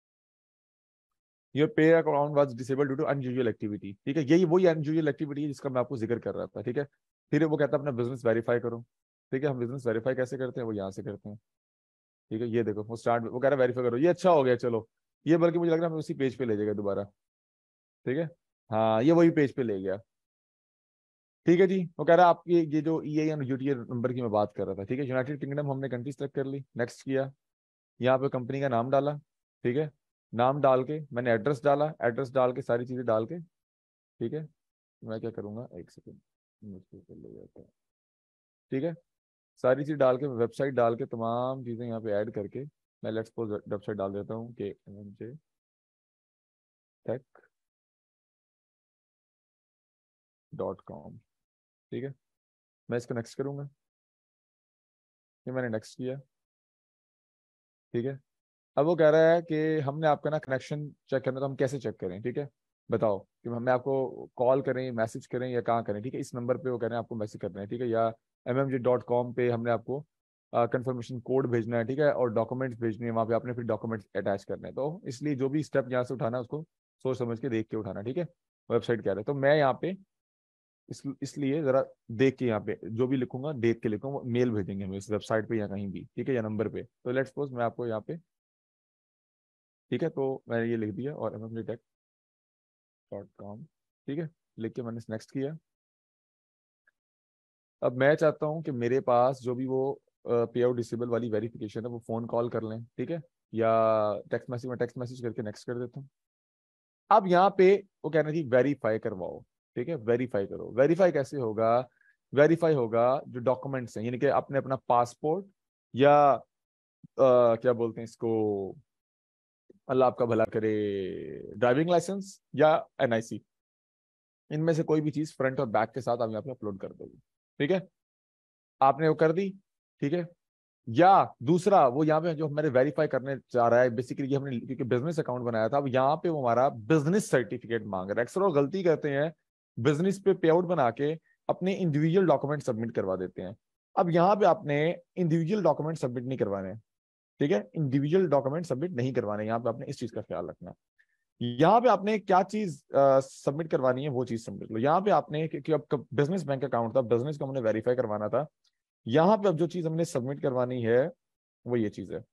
your pay account was disable due to unusual activity, ठीक है। यही वही अनयूजुअल एक्टिविटी है जिसका मैं आपको जिक्र कर रहा था, ठीक है। फिर वो कहता है अपना बिजनेस वेरीफाई करो, ठीक है। हम बिजनेस वेरीफाई कैसे करते हैं, वो यहाँ से करते हैं, ठीक है। ये देखो वो स्टार्ट, वो कह रहा है वेरीफाई करो, ये अच्छा हो गया, चलो। ये बल्कि मुझे लग रहा है हमें उसी पेज पे ले जाएगा दोबारा, ठीक है। हाँ, ये वही पेज पे ले गया, ठीक है जी। वो कह रहा है आपकी ये जो E I N UTR number की मैं बात कर रहा था, ठीक है। यूनाइटेड किंगडम हमने कंट्री सेलेक्ट कर ली, नेक्स्ट किया, यहाँ पे कंपनी का नाम डाला, ठीक है। नाम डाल के मैंने एड्रेस डाला, एड्रेस डाल के सारी चीजें डाल के, ठीक है। मैं क्या करूंगा, एक सेकंड, मुझको कर ले जाता है, ठीक है। सारी चीज डाल के, वेबसाइट डाल के, तमाम चीजें यहाँ पे ऐड करके, मैं लेट्स सपोज वेबसाइट डाल देता हूँ कि M M J tech dot com, ठीक है। मैं इसको नेक्स्ट करूंगा, ये मैंने नेक्स्ट किया, ठीक है। अब वो कह रहा है कि हमने आपका ना कनेक्शन चेक करना, तो हम कैसे चेक करें, ठीक है। बताओ कि हमें आपको कॉल करें, मैसेज करें, या कहाँ करें, ठीक है। इस नंबर पे वो कह रहे हैं आपको मैसेज करना है, ठीक है, या M M J dot com पे हमने आपको कंफर्मेशन कोड भेजना है, ठीक है, और डॉक्यूमेंट्स भेजने हैं, वहाँ पे आपने फिर डॉक्यूमेंट्स अटैच करने हैं। तो इसलिए जो भी स्टेप यहाँ से उठाना है उसको सोच समझ के देख के उठाना, ठीक है। वेबसाइट कह रहे हैं, तो मैं यहाँ पे इस इसलिए जरा देख के यहाँ पे जो भी लिखूंगा देख के लिखूंगा, मेल भेजेंगे हमें इस वेबसाइट पे या कहीं भी, ठीक है, या नंबर पे। तो लेट्स सपोज मैं आपको यहाँ पे, ठीक है, तो मैंने ये लिख दिया, और M M tech dot com, ठीक है, लिख के मैंने नेक्स्ट किया। अब मैं चाहता हूँ कि मेरे पास जो भी वो पे आउट डिसेबल वाली वेरिफिकेशन है, वो फोन कॉल कर लें, ठीक है, या टेक्स्ट मैसेज में, टेक्स्ट मैसेज करके नेक्स्ट कर देता हूँ। अब यहाँ पे वो कहना थी वेरीफाई करवाओ, ठीक है, वेरीफाई करो। वेरीफाई कैसे होगा, वेरीफाई होगा जो डॉक्यूमेंट्स हैं, यानी कि आपने अपना पासपोर्ट या आ, क्या बोलते हैं इसको, अल्लाह आपका भला करे, ड्राइविंग लाइसेंस या एनआईसी, इनमें से कोई भी चीज फ्रंट और बैक के साथ आप यहाँ पे अपलोड कर दोगे। ठीक है, आपने वो कर दी। ठीक है, या दूसरा वो यहाँ पे जो हमारे वेरीफाई करने जा रहा है, बेसिकली ये हमने क्योंकि बिजनेस अकाउंट बनाया था, अब यहाँ पे वो हमारा बिजनेस सर्टिफिकेट मांग रहा है। अक्सर वो गलती करते हैं, बिजनेस पे पे आउट बना के अपने इंडिविजुअल डॉक्यूमेंट सबमिट करवा देते हैं। अब यहाँ पे आपने इंडिविजुअल डॉक्यूमेंट सबमिट नहीं करवाने। ठीक है, इंडिविजुअल डॉक्यूमेंट सबमिट नहीं करवाने, यहाँ पे आपने इस चीज का ख्याल रखना। यहाँ पे आपने क्या चीज सबमिट करवानी है वो चीज सबमिट लो। यहाँ पे आपने, क्योंकि आपका बिजनेस बैंक अकाउंट था, बिजनेस को हमने वेरीफाई करवाना था, यहाँ पे अब जो चीज हमने सबमिट करवानी है वो ये चीज है,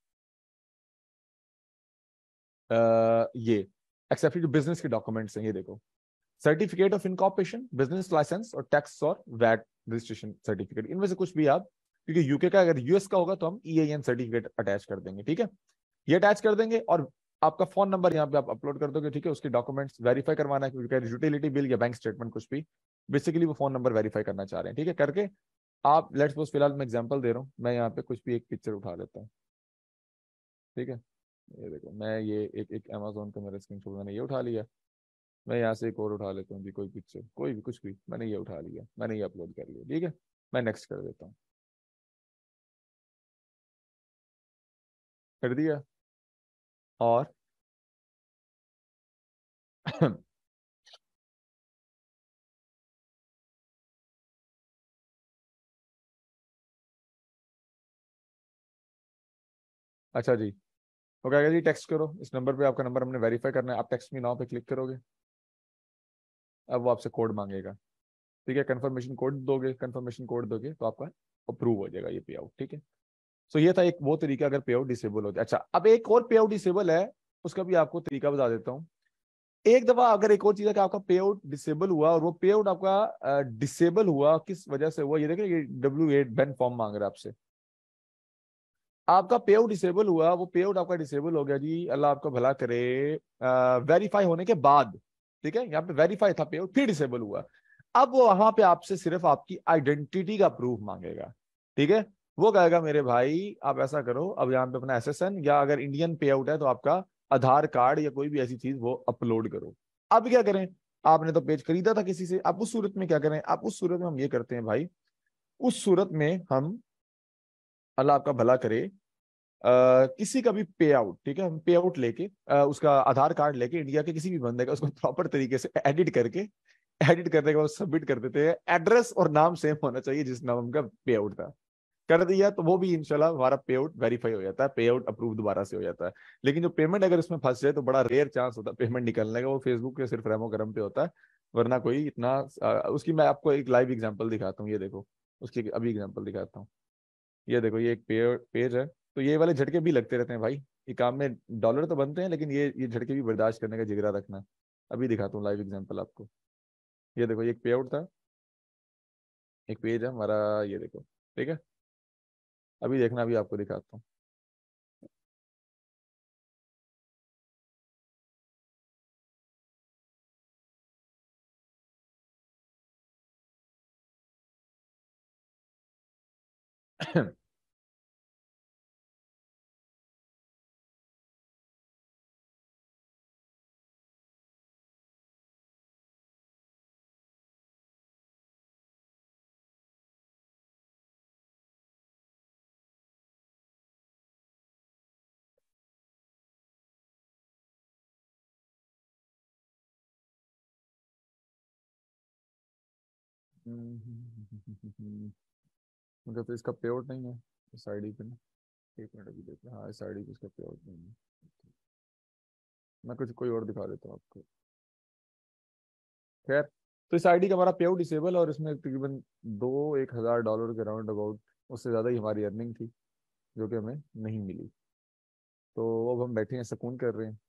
आ, ये एक्सेप्ट जो बिजनेस के डॉक्यूमेंट्स हैं, ये देखो, certificate of incorporation, business licence और टैक्स और वैट रजिस्ट्रेशन सर्टिफिकेट, इनमें से कुछ भी आप, क्योंकि यूके का अगर यूएस का होगा तो हम E I N certificate attach कर देंगे। ठीक है, ये अटैच कर देंगे और आपका फोन नंबर यहाँ पे आप अपलोड कर दोगे। ठीक है, उसके डॉक्यूमेंट्स वेरीफाई करवाना है, क्योंकि यूटिलिटी बिल या बैंक स्टेटमेंट कुछ भी, बेसिकली वो फोन नंबर वेरीफाई करना चाह रहे हैं। ठीक है, करके आप लेट्स सपोज, फिलहाल मैं एग्जांपल दे रहा हूँ, मैं यहाँ पे कुछ भी एक पिक्चर उठा लेता हूँ। ठीक है, ये देखो, मैं ये एक एक अमेजोन का मेरा स्क्रीनशॉट, मैंने ये उठा लिया। मैं यहाँ से एक और उठा लेता हूँ जी, कोई पिक्चर, कोई भी, कुछ भी, मैंने ये उठा लिया, मैंने ये अपलोड कर लिया। ठीक है, मैं नेक्स्ट कर देता हूँ, कर दिया। और अच्छा जी, तो क्या जी, टेक्स्ट करो इस नंबर पे, आपका नंबर हमने वेरीफाई करना है, आप टेक्स्ट मी नाउ पे क्लिक करोगे, अब वो आपसे कोड मांगेगा। ठीक है, कंफर्मेशन कोड दोगे, कंफर्मेशन कोड दोगे तो आपका अप्रूव हो जाएगा ये पे आउट। ठीक है, सो ये था एक वो तरीका अगर पे आउट डिसेबल हो जाए। अच्छा, अब एक और पे आउट डिसेबल है, उसका भी आपको तरीका बता देता हूँ। एक दफा अगर एक और चीज है कि आपका पे आउट डिसेबल हुआ, और वो पे आउट आपका डिसेबल हुआ किस वजह से हुआ, ये देखिए, ये डब्ल्यू एट बैन फॉर्म मांग रहा है आपसे। आपका पे आउट डिसेबल हुआ, वो पे आउट आपका डिसेबल हो गया जी, अल्लाह आपका भला करे, वेरीफाई होने के बाद। ठीक है, यहाँ पे वेरीफाई था पे आउट, फिर डिसेबल हुआ। अब वो वहां पे आपसे सिर्फ आपकी आइडेंटिटी का प्रूफ मांगेगा। ठीक है, वो कहेगा मेरे भाई आप ऐसा करो, अब यहाँ पे अपना एस एस एन, या अगर इंडियन पे आउट है तो आपका आधार कार्ड या कोई भी ऐसी चीज वो अपलोड करो। अब क्या करें, आपने तो पेज खरीदा था किसी से, अब उस सूरत में क्या करें, अब उस सूरत में हम ये करते हैं भाई, उस सूरत में हम, अल्लाह आपका भला करे, Uh, किसी का भी पे आउट, ठीक है, हम पे आउट लेके uh, उसका आधार कार्ड लेके इंडिया के किसी भी बंदे का, उसको प्रॉपर तरीके से एडिट करके, एडिट करने के बाद सबमिट कर देते हैं। एड्रेस और नाम सेम होना चाहिए जिस नाम का पे आउट था, कर दिया तो वो भी इंशाल्लाह हमारा पे आउट वेरीफाई हो जाता है, पे आउट अप्रूव दोबारा से हो जाता है। लेकिन जो पेमेंट अगर इसमें फंस जाए तो बड़ा रेयर चांस होता है पेमेंट निकलने का, वो फेसबुक के सिर्फ रेमो करम पे होता है, वरना कोई इतना uh, उसकी मैं आपको एक लाइव एग्जांपल दिखाता हूँ, ये देखो, उसकी अभी एग्जांपल दिखाता हूँ। ये देखो, ये एक पे, पेज है, तो ये वाले झटके भी लगते रहते हैं भाई, ये काम में डॉलर तो बनते हैं, लेकिन ये ये झटके भी बर्दाश्त करने का जिगरा रखना। अभी दिखाता हूँ लाइव एग्जांपल आपको। ये देखो, ये एक पे आउट था, एक पेज है हमारा, ये देखो। ठीक है, अभी देखना, अभी आपको दिखाता हूँ। मतलब तो इसका पे आउट नहीं है इस आईडी पे ना, एक मिनट अभी देखते हैं, हाँ इस आईडी पे इसका पे आउट नहीं है। मैं कुछ कोई और दिखा देता हूँ आपको। खैर, तो इस आईडी का हमारा पे आउट डिसेबल है, और इसमें तकरीबन दो एक हजार डॉलर के राउंड अबाउट, उससे ज़्यादा ही हमारी अर्निंग थी, जो कि हमें नहीं मिली। तो अब हम बैठे हैं, सुकून कर रहे हैं।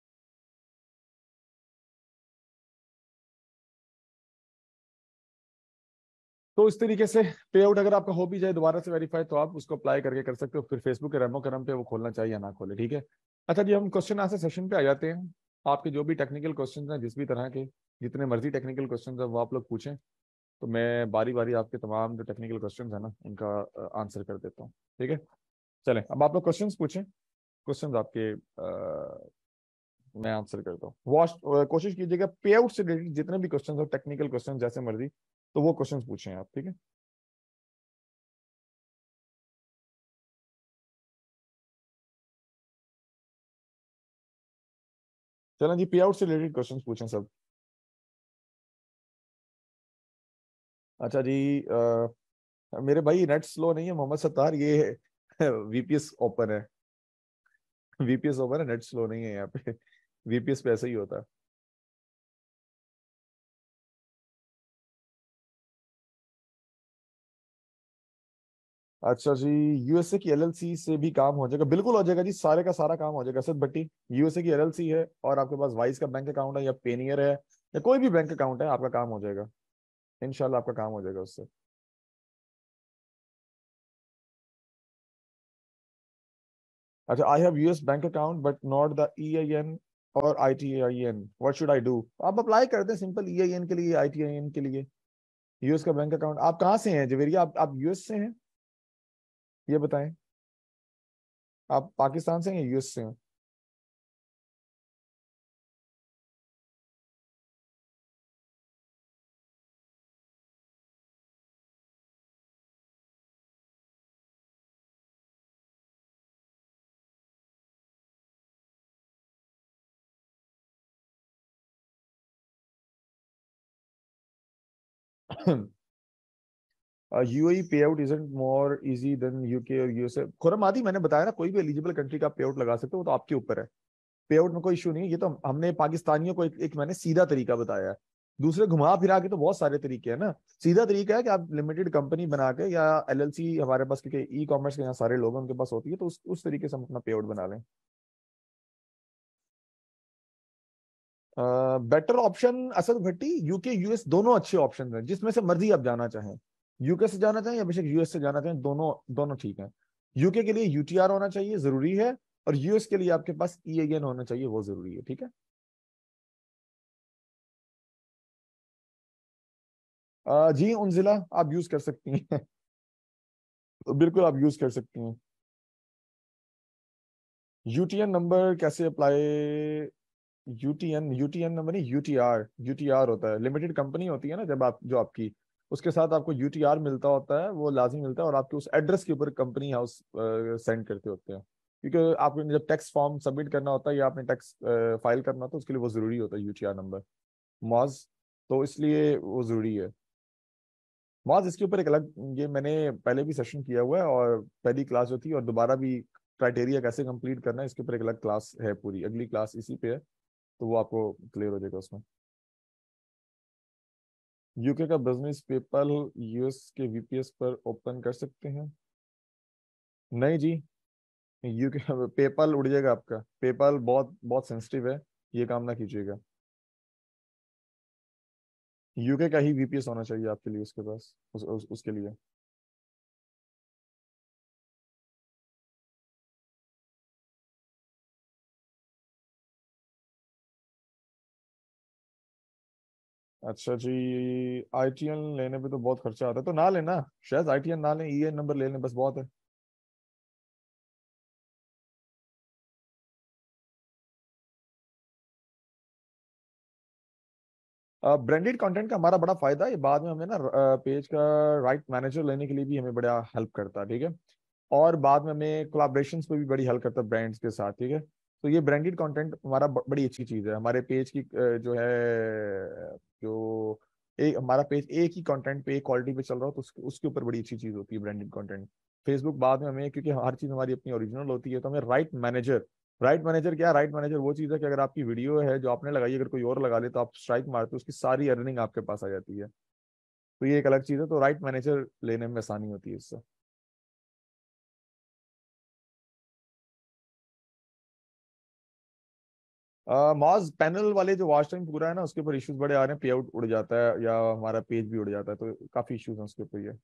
तो इस तरीके से पे आउट अगर आपका हो भी जाए दोबारा से वेरीफाई, तो आप उसको अप्लाई करके कर सकते हो, फिर फेसबुक के रेमो करम पे वो खोलना चाहिए या ना खोले। ठीक है, अच्छा जी, हम क्वेश्चन आंसर सेशन पे आ जाते हैं। आपके जो भी टेक्निकल क्वेश्चन हैं, जिस भी तरह के, जितने मर्जी टेक्निकल क्वेश्चन है वो आप लोग पूछें, तो मैं बारी बारी आपके तमाम जो टेक्निकल क्वेश्चंस है ना इनका आंसर कर देता हूँ, ठीक है। चलें, अब आप लोग क्वेश्चंस पूछें। क्वेश्चंस आपके अ, मैं आंसर करता हूँ। वॉश कोशिश कीजिएगा पे आउट से रिलेटेड जितने भी क्वेश्चंस हो, टेक्निकल क्वेश्चन जैसे मर्जी, तो वो क्वेश्चंस पूछें आप, ठीक है। चलें जी, पे आउट से रिलेटेड क्वेश्चंस पूछें सब। अच्छा जी, अ, मेरे भाई नेट स्लो नहीं है मोहम्मद सत्तार, ये वीपीएस ओपन है। वीपीएस ओपन है, नेट स्लो नहीं है यहाँ पे। वीपीएस पे ऐसा ही होता है। अच्छा जी, यूएसए की एलएलसी से भी काम हो जाएगा? बिल्कुल हो जाएगा जी, सारे का सारा काम हो जाएगा सर भट्टी। यूएसए की एलएलसी है और आपके पास वाइस का बैंक अकाउंट है या पेनियर है या कोई भी बैंक अकाउंट है, आपका काम हो जाएगा। इंशाल्लाह आपका काम हो जाएगा उससे। अच्छा, I have US bank account but not the EIN और ITIN, what should I do? आप अप्लाई कर दें सिंपल, ईआईएन के लिए, आईटीआईएन के लिए, यूएस का बैंक अकाउंट। आप कहाँ से हैं जवेरिया? आप आप यूएस से हैं, ये बताएं। आप पाकिस्तान से हैं या यूएस से हैं? UAE pay out isn't more easy than UK और यूएसए? खुरम आदि मैंने बताया ना, कोई भी एलिजिबल कंट्री का पे आउट लगा सकते हो, वो तो आपके ऊपर है। पे आउट में कोई इशू नहीं है, ये तो हमने पाकिस्तानियों को एक, एक मैंने सीधा तरीका बताया है। दूसरे घुमा फिरा के तो बहुत सारे तरीके हैं ना। सीधा तरीका है कि आप लिमिटेड कंपनी बना के या एलएलसी, हमारे पास क्योंकि ई कॉमर्स के यहाँ सारे लोग हैं, उनके पास होती है, तो उस उस तरीके से हम अपना पे आउट बना लें। Better option Asad Bhatti, UK US दोनों अच्छे ऑप्शन हैं, जिसमें से मर्जी आप जाना चाहें। यूके से जाना चाहें या बेशक यूएस से जाना चाहें, दोनों दोनों ठीक हैं। यूके के लिए यूटीआर होना चाहिए, जरूरी है। और यूएस के लिए आपके पास ईएन होना चाहिए, वो जरूरी है, ठीक है। अ, जी उनजिला आप यूज कर सकती हैं। बिल्कुल आप यूज कर सकती हैं। यूटीएन नंबर कैसे अप्लाई? यूटीएन यूटीएन नंबर नहीं, यूटीआर। यूटीआर होता है, लिमिटेड कंपनी होती है ना जब आप, जो आपकी, उसके साथ आपको यूटीआर मिलता होता है, वो लाजमी मिलता है, और आपके उस एड्रेस के ऊपर कंपनी हाउस सेंड करते होते हैं। क्योंकि आपको जब टैक्स फॉर्म सबमिट करना होता है या आपने टैक्स फाइल करना होता है, उसके लिए वो जरूरी होता है यूटीआर नंबर, मॉज। तो इसलिए वो जरूरी है। मॉज इसके ऊपर एक अलग, ये मैंने पहले भी सेशन किया हुआ है, और पहली क्लास जो थी, और दोबारा भी क्राइटेरिया कैसे कंप्लीट करना है, इसके ऊपर एक अलग क्लास है, पूरी अगली क्लास इसी पे है। तो वो आपको क्लियर हो जाएगा उसमें। यूके का बिजनेस पेपल यूएस के वीपीएस पर ओपन कर सकते हैं? नहीं जी, यूके पेपल उड़ जाएगा आपका। पेपल बहुत बहुत सेंसिटिव है, ये काम ना कीजिएगा। यूके का ही वीपीएस होना चाहिए आपके लिए, उसके पास उस, उस, उसके लिए। अच्छा जी, आईटीएन लेने पे तो बहुत खर्चा आता है, तो ना लेना। शायद आईटीएन ना लें, ईएन नंबर ले लें, बस बहुत है। ब्रांडेड कंटेंट का हमारा बड़ा फायदा है, ये बाद में हमें ना पेज का राइट मैनेजर लेने के लिए भी हमें बड़ा हेल्प करता है, ठीक है। और बाद में हमें कोलैबोरेशंस पे भी बड़ी हेल्प करता है ब्रांड्स के साथ, ठीक है। तो ये ब्रांडेड कंटेंट हमारा ब- बड़ी अच्छी चीज़ है हमारे पेज की, अ, जो है, जो एक हमारा पेज एक ही कंटेंट पे, एक क्वालिटी पे चल रहा हो, तो उसके उसके ऊपर बड़ी अच्छी चीज़ होती है ब्रांडेड कंटेंट। फेसबुक बाद में हमें, क्योंकि हर चीज़ हमारी अपनी ओरिजिनल होती है, तो हमें राइट मैनेजर। राइट मैनेजर क्या? राइट मैनेजर वो चीज़ है कि अगर आपकी वीडियो है जो आपने लगाई, अगर कोई और लगा ले, तो आप स्ट्राइक मारते हो, उसकी सारी अर्निंग आपके पास आ जाती है। तो ये एक अलग चीज़ है, तो राइट मैनेजर लेने में आसानी होती है इससे। मॉज पैनल वाले जो वॉच टाइम पूरा है ना, उसके ऊपर इश्यूज बड़े आ रहे हैं, पे आउट उड़ जाता है या हमारा पेज भी उड़ जाता है, तो काफी इश्यूज हैं उसके ऊपर ये।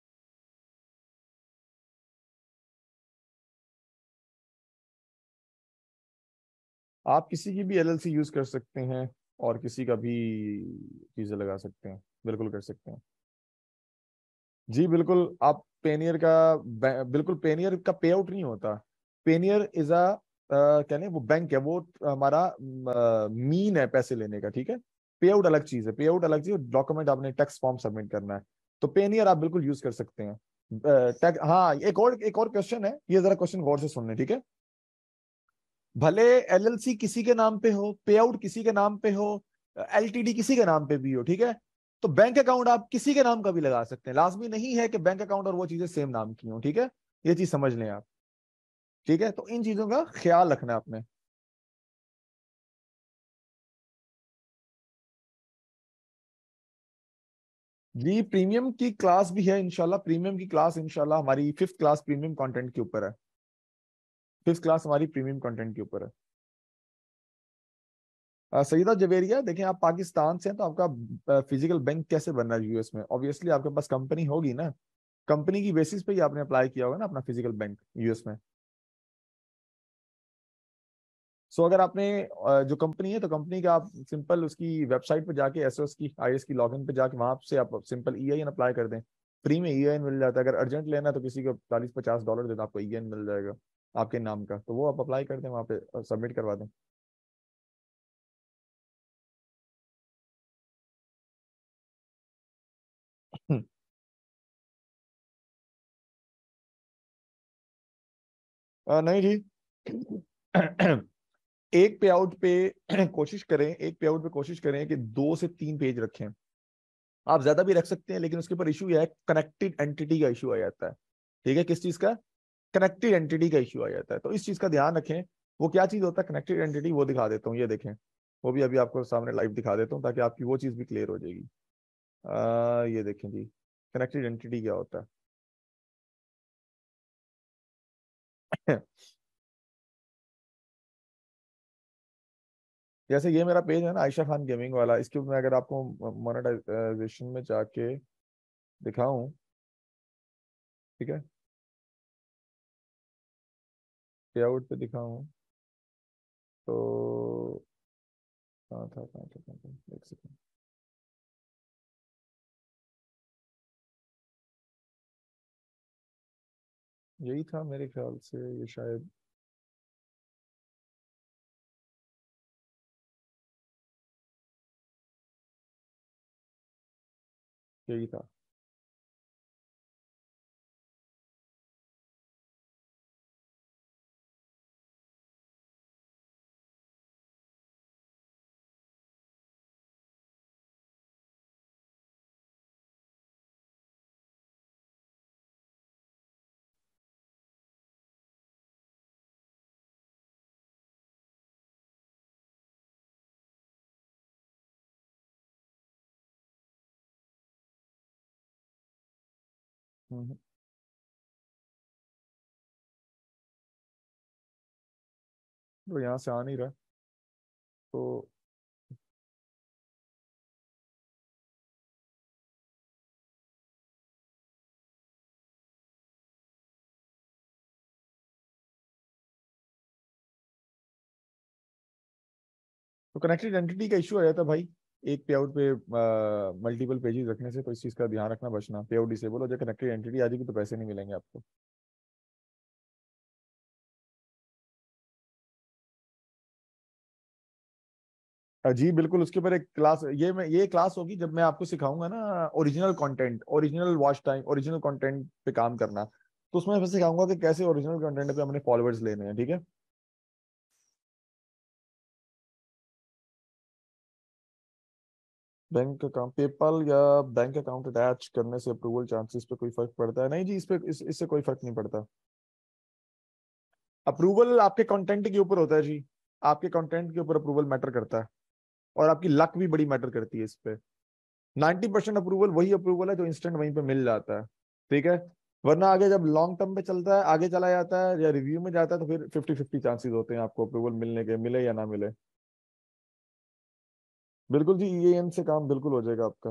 आप किसी की भी एलएलसी यूज कर सकते हैं और किसी का भी चीजें लगा सकते हैं, बिल्कुल कर सकते हैं। जी बिल्कुल, आप पेनियर का बै- बिल्कुल पेनियर का पे आउट नहीं होता। पेनियर इज अ क्या नहीं, वो बैंक है, वो हमारा मीन है पैसे लेने का, ठीक है। पे आउट अलग चीज है, पे आउट अलग चीज, डॉक्यूमेंट आपने टैक्स फॉर्म सबमिट करना है। तो पेनियर आप बिल्कुल यूज कर सकते हैं। टैक्स, हाँ, एक और एक और क्वेश्चन है, ये जरा क्वेश्चन गौर से सुनने, ठीक है। भले एलएलसी किसी के नाम पे हो, पे आउट किसी के नाम पे हो, एलटीडी किसी के नाम पे भी हो, ठीक है, तो बैंक अकाउंट आप किसी के नाम का भी लगा सकते हैं। लाजमी नहीं है कि बैंक अकाउंट और वो चीजें सेम नाम की हो, ठीक है। ये चीज समझ लें आप, ठीक है। तो इन चीजों का ख्याल रखना है आपने। जी प्रीमियम की क्लास भी है इंशाल्लाह, प्रीमियम की क्लास इंशाल्लाह हमारी फिफ्थ क्लास प्रीमियम कंटेंट के ऊपर है। फिफ्थ क्लास हमारी प्रीमियम कंटेंट के ऊपर है। अ, सईदा जवेरिया, देखें आप पाकिस्तान से हैं तो आपका फिजिकल बैंक कैसे बनना है यूएस में? ऑब्वियसली आपके पास कंपनी होगी ना, कंपनी की बेसिस पे ही आपने अप्लाई किया होगा ना अपना फिजिकल बैंक यूएस में। सो अगर आपने अ, जो कंपनी है, तो कंपनी का आप सिंपल उसकी वेबसाइट पे जाके एसओएस की आईएस की लॉगिन पे जाके वहां से आप सिंपल ईआईएन अप्लाई कर दें। फ्री में ईआईएन मिल जाता है। अगर अर्जेंट लेना है तो किसी को चालीस पचास डॉलर देना, आपको ईआईएन मिल जाएगा आपके नाम का, तो वो आप अप्लाई कर दें वहां पे, सबमिट करवा दें। अ, नहीं जी। एक पे आउट पे कोशिश करें, एक पे आउट पे कोशिश करें कि दो से तीन पेज रखें। आप ज्यादा भी रख सकते हैं, लेकिन उसके ऊपर इशू यह है, कनेक्टेड एंटिटी का इशू आ जाता है। ठीक है, किस चीज का? कनेक्टेड एंटिटी का इशू आ जाता है, तो इस चीज का ध्यान रखें। वो क्या चीज होता है कनेक्टेड एंटिटी, वो दिखा देता हूँ, ये देखें। वो भी अभी आपको सामने लाइव दिखा देता हूँ, ताकि आपकी वो चीज भी क्लियर हो जाएगी। आ, ये देखें जी, कनेक्टेड एंटिटी क्या होता है। जैसे ये मेरा पेज है ना, आयशा खान गेमिंग वाला, इसके ऊपर मैं अगर आपको मोनेटाइजेशन में जाके दिखाऊं, ठीक है, पे आउट पे दिखाऊं, तो कहाँ था कहाँ था कहाँ था, एक सेकंड। यही था मेरे ख्याल से, ये शायद यही था। हम्म, तो यहाँ से आ नहीं रहा, तो तो कनेक्टेड एंटिटी का इशू आ जाता है भाई। एक पे आउट पे मल्टीपल पेजेस रखने से, तो इस चीज का ध्यान रखना, बचना। पे आउट डिसेबल हो जाए, कनेक्टेड एंटिटी आ जाएगी, तो पैसे नहीं मिलेंगे आपको। अ, जी बिल्कुल, उसके ऊपर एक क्लास, ये मैं ये क्लास होगी जब मैं आपको सिखाऊंगा ना original content, original watch time, original content पे काम करना। तो उसमें मैं सिखाऊंगा कि कैसे ओरिजिनल कंटेंट पे हमने फॉलोअर्स लेने हैं, ठीक है। बैंक अकाउंट, पेपल या बैंक अकाउंट अटैच करने से अप्रूवल चांसेस पे कोई फर्क पड़ता है? नहीं जी, इस पे इस, इससे कोई फर्क नहीं पड़ता। अप्रूवल आपके कंटेंट के ऊपर होता है जी। आपके कंटेंट के ऊपर अप्रूवल मैटर करता है, और आपकी लक भी बड़ी मैटर करती है इस पे। नाइन्टी परसेंट अप्रूवल वही अप्रूवल है जो इंस्टेंट वहीं पे मिल जाता है, ठीक है। वरना आगे जब लॉन्ग टर्म पे चलता है, आगे चला जाता है या रिव्यू में जाता है, तो फिर फिफ्टी फिफ्टी चांसेस होते हैं आपको अप्रूवल मिलने के, मिले या ना मिले। बिल्कुल जी, ईएएन से काम बिल्कुल हो जाएगा आपका।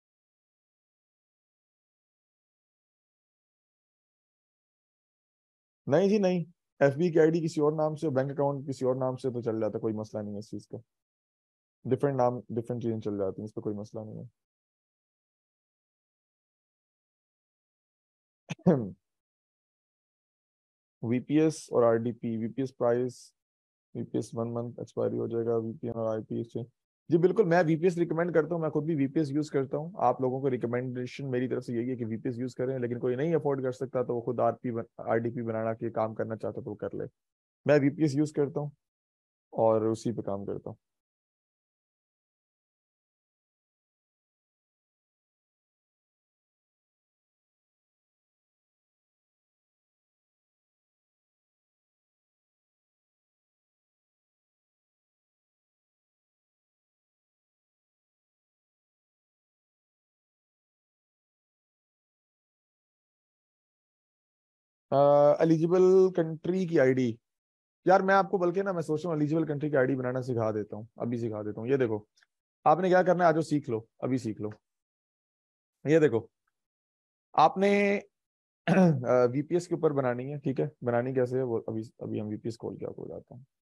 नहीं जी नहीं, एफबी की आईडी किसी और नाम से, बैंक अकाउंट किसी और नाम से, तो चल जाता है, कोई मसला नहीं है इस चीज का। डिफरेंट नाम डिफरेंट चीजें चल जाती हैं, इस पर कोई मसला नहीं है। वीपीएस और RDP, VPS price, VPS one month expiry हो जाएगा, वीपीएन और आईपी एक्सचेंज। जी बिल्कुल, मैं वीपीएस रिकमेंड करता हूँ, मैं खुद भी वीपीएस यूज करता हूँ। आप लोगों को रिकमेंडेशन मेरी तरफ से यही है कि वीपीएस यूज करें, लेकिन कोई नहीं अफोर्ड कर सकता तो वो खुद आरपी आरडीपी बनाना के काम करना चाहता तो वो कर ले। मैं वीपीएस यूज करता हूँ और उसी पे काम करता हूँ। एलिजिबल कंट्री की आईडी, यार मैं आपको बल्कि ना मैं सोच रहा हूँ एलिजिबल कंट्री की आईडी बनाना सिखा देता हूँ, अभी सिखा देता हूँ। ये देखो, आपने क्या करना है, आज सीख लो, अभी सीख लो। ये देखो, आपने वीपीएस के ऊपर बनानी है, ठीक है। बनानी कैसे है वो अभी अभी हम वीपीएस खोल के आपको बताता हूँ।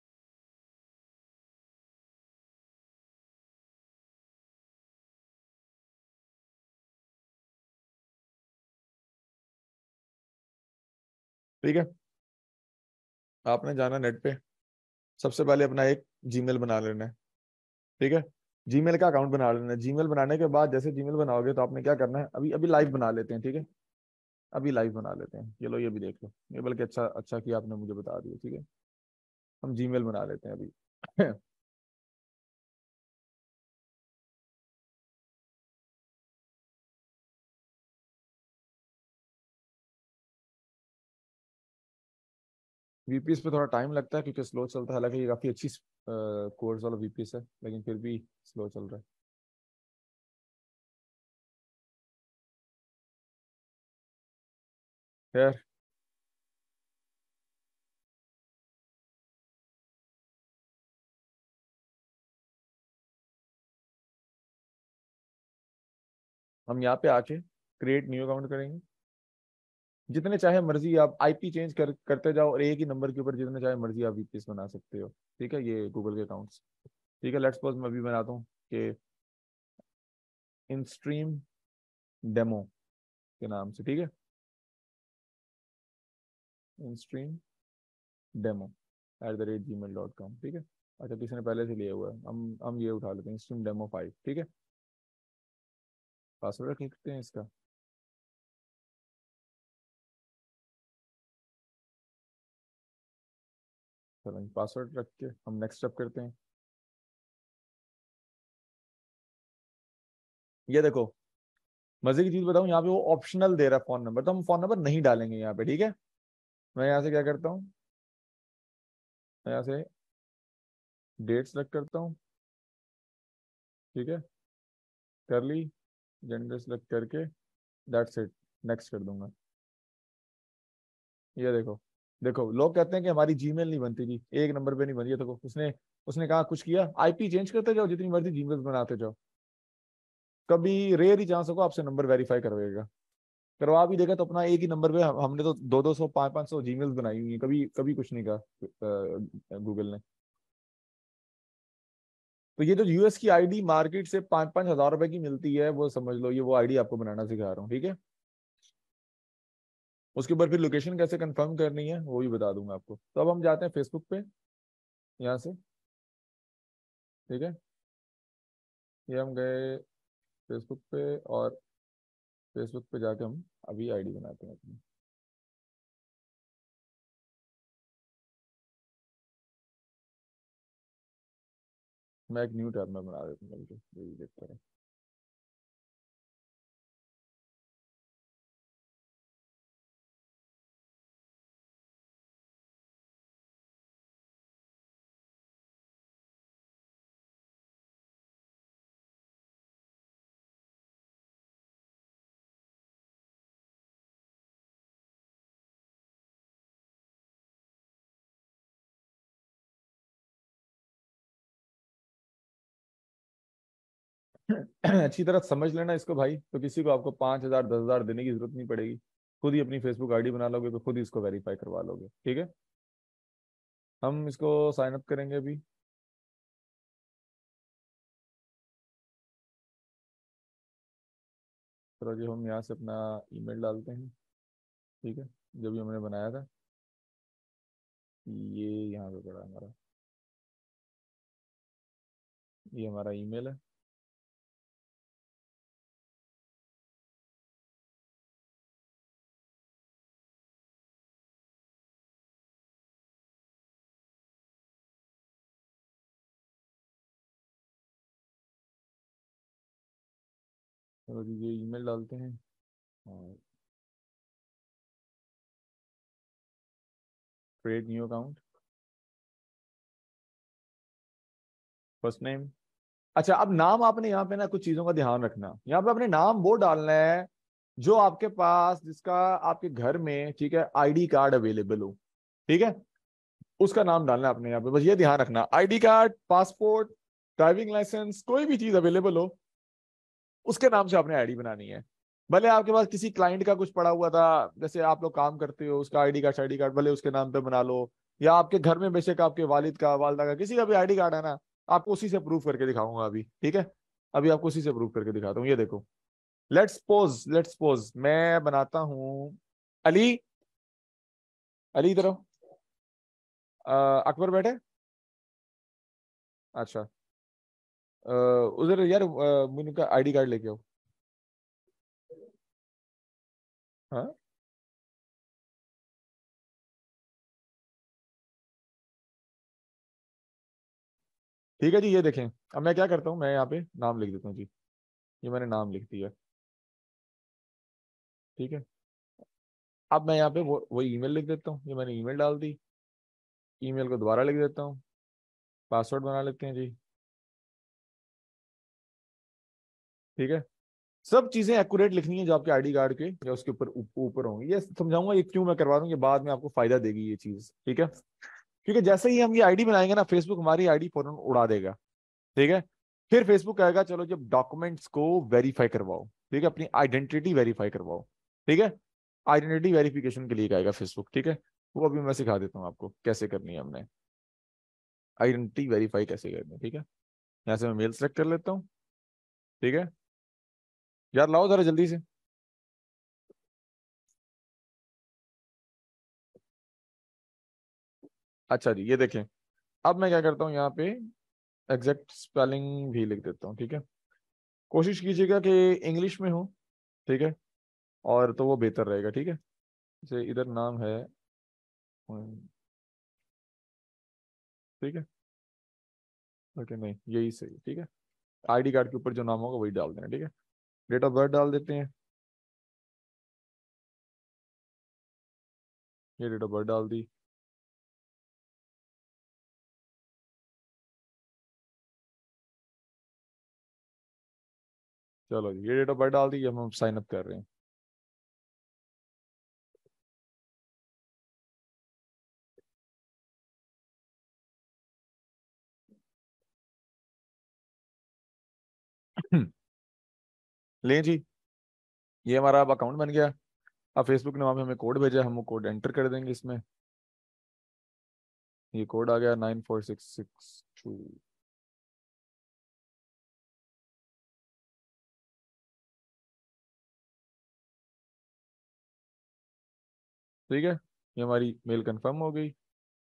ठीक है, आपने जाना नेट पे, सबसे पहले अपना एक जीमेल बना लेना है, ठीक है। जीमेल का अकाउंट बना लेना है। जीमेल बनाने के बाद जैसे जीमेल बनाओगे तो आपने क्या करना है, अभी अभी लाइव बना लेते हैं, ठीक है। अभी लाइव बना लेते हैं, ये लो, ये भी देख लो, ये बल्कि अच्छा अच्छा कि आपने मुझे बता दिया, ठीक है। हम जीमेल बना लेते हैं अभी। वीपीएस पे थोड़ा टाइम लगता है क्योंकि स्लो चलता है, हालांकि ये काफी अच्छी कोर्स वाला वीपीएस है, लेकिन फिर भी स्लो चल रहा है। खैर, हम यहाँ पे आके क्रिएट न्यू अकाउंट करेंगे। जितने चाहे मर्जी आप आईपी चेंज कर करते जाओ, और एक ही नंबर के ऊपर जितने चाहे मर्जी आप वीपीएस बना सकते हो, ठीक है। ये गूगल के अकाउंट्स, ठीक है। लेट्स सपोज मैं अभी बनाता हूँ कि इन स्ट्रीम डेमो के नाम से, ठीक है। In stream demo at the rate gmail dot com, ठीक है। अच्छा, किसी ने पहले से लिया हुआ है, हम हम ये उठा लेते हैं, स्ट्रीम डेमो फाइव, ठीक है। पासवर्ड रख लिखते हैं इसका। चलो, पासवर्ड रख के हम नेक्स्ट स्टेप करते हैं। ये देखो, मजे की चीज बताऊं, यहाँ पे वो ऑप्शनल दे रहा है फोन नंबर, तो हम फोन नंबर नहीं डालेंगे यहाँ पे, ठीक है। मैं यहाँ से क्या करता हूँ, मैं यहाँ से डेट सेलेक्ट करता हूँ, ठीक है। कर ली, जेंडर सेलेक्ट करके दैट्स इट, नेक्स्ट कर दूंगा। ये देखो, देखो लोग कहते हैं कि हमारी जीमेल नहीं बनती जी, एक नंबर पे नहीं बनी है, देखो उसने उसने कहा कुछ किया, आईपी चेंज करते जाओ, जितनी मर्जी जीमेल बनाते जाओ, कभी रेयर ही चांस होगा आपसे नंबर वेरीफाई करवाएगा। करवा भी देगा तो अपना एक ही नंबर पे, हम, हमने तो दो दो सौ पाँच पाँच सौ जीमेल्स बनाई हुई है, कभी कभी कुछ नहीं कहा गूगल ने। तो ये जो यूएस की आईडी मार्केट से पाँच पाँच हजार रुपए की मिलती है, वो समझ लो, ये वो आईडी आपको बनाना सिखा रहा हूँ, ठीक है। उसके ऊपर फिर लोकेशन कैसे कंफर्म करनी है वो भी बता दूंगा आपको। तो अब हम जाते हैं फेसबुक पे, यहाँ से, ठीक है। ये हम गए फेसबुक पे, और फेसबुक पे जाके हम अभी आईडी बनाते हैं अपनी। मैं एक न्यू टैब में बना देता हूँ, बल्कि ये भी देखते हैं। अच्छी तरह समझ लेना इसको भाई, तो किसी को आपको पाँच हजार दस हजार देने की जरूरत नहीं पड़ेगी। खुद ही अपनी फेसबुक आईडी बना लोगे तो खुद ही इसको वेरीफाई करवा लोगे, ठीक है। हम इसको साइन अप करेंगे अभी। चलो जी, हम यहाँ से अपना ईमेल डालते हैं। ठीक है, जो भी हमने बनाया था ये यहाँ पे पड़ा हमारा, ये हमारा ईमेल है। चलो जी, ये ईमेल डालते हैं और create new account, first name. अच्छा, अब नाम आपने यहाँ पे ना कुछ चीजों का ध्यान रखना, यहाँ पे अपने नाम वो डालना है जो आपके पास, जिसका आपके घर में, ठीक है, आईडी कार्ड अवेलेबल हो। ठीक है, उसका नाम डालना है आपने यहाँ पे, बस ये ध्यान रखना, ID card, passport, driving licence, कोई भी चीज अवेलेबल हो उसके नाम से आपने आईडी बनानी है। भले आपके पास किसी क्लाइंट का कुछ पड़ा हुआ था, जैसे आप लोग काम करते हो, उसका आईडी कार्ड आईडी कार्ड भले उसके नाम पे बना लो, या आपके घर में बेशक आपके वालिद का, वालदा का, किसी का भी आईडी कार्ड है ना, आपको उसी से प्रूव करके दिखाऊंगा अभी। ठीक है, अभी आपको उसी से प्रूव करके दिखाता हूँ। ये देखो, लेट्स सपोज लेट्स सपोज मैं बनाता हूँ अली। अली इधर आओ। अ, अकबर बैठे। अच्छा, अ, उधर यार, अ, मुझे उनका आईडी कार्ड लेके आओ। हाँ, ठीक है जी, ये देखें। अब मैं क्या करता हूँ, मैं यहाँ पे नाम लिख देता हूँ जी, ये मैंने नाम लिख दिया। ठीक है, अब मैं यहाँ पे वो वो ईमेल लिख देता हूँ, ये मैंने ईमेल डाल दी। ईमेल को दोबारा लिख देता हूँ, पासवर्ड बना लेते हैं जी। ठीक है, सब चीजें एक्यूरेट लिखनी है जो आपके आईडी कार्ड के या उसके ऊपर ऊपर होंगी। ये समझाऊंगा ये क्यों मैं करवा दूंगी, बाद में आपको फायदा देगी ये चीज। ठीक है, क्योंकि जैसे ही हम ये आईडी बनाएंगे ना, फेसबुक हमारी आईडी फौरन उड़ा देगा। ठीक है, फिर फेसबुक कहेगा चलो जब डॉक्यूमेंट्स को वेरीफाई करवाओ, ठीक है, अपनी आइडेंटिटी वेरीफाई करवाओ। ठीक है, आइडेंटिटी वेरिफिकेशन के लिए कहेगा फेसबुक। ठीक है, वो अभी मैं सिखा देता हूँ आपको कैसे करनी है हमने, आइडेंटिटी वेरीफाई कैसे करनी है। ठीक है, यहाँ से मैं मेल सेलेक्ट कर लेता हूँ। ठीक है, यार लाओ जरा जल्दी से। अच्छा जी, ये देखें, अब मैं क्या करता हूँ यहाँ पे एग्जैक्ट स्पेलिंग भी लिख देता हूँ। ठीक है, कोशिश कीजिएगा कि इंग्लिश में हो। ठीक है, और तो वो बेहतर रहेगा। ठीक है, जैसे इधर नाम है, हम्म, ठीक है, ओके, नहीं यही सही। ठीक है, आईडी कार्ड के ऊपर जो नाम होगा वही डाल देना। ठीक है, डेट ऑफ बर्थ डाल देते हैं, ये डेट ऑफ बर्थ डाल दी। चलो जी, ये डेट ऑफ बर्थ डाल दी, अब हम साइन अप कर रहे हैं। लें जी, ये हमारा अब अकाउंट बन गया। अब फेसबुक ने वहाँ पे हमें कोड भेजा, हम वो कोड एंटर कर देंगे इसमें। ये कोड आ गया nine four six six two. ठीक है, ये हमारी मेल कंफर्म हो गई।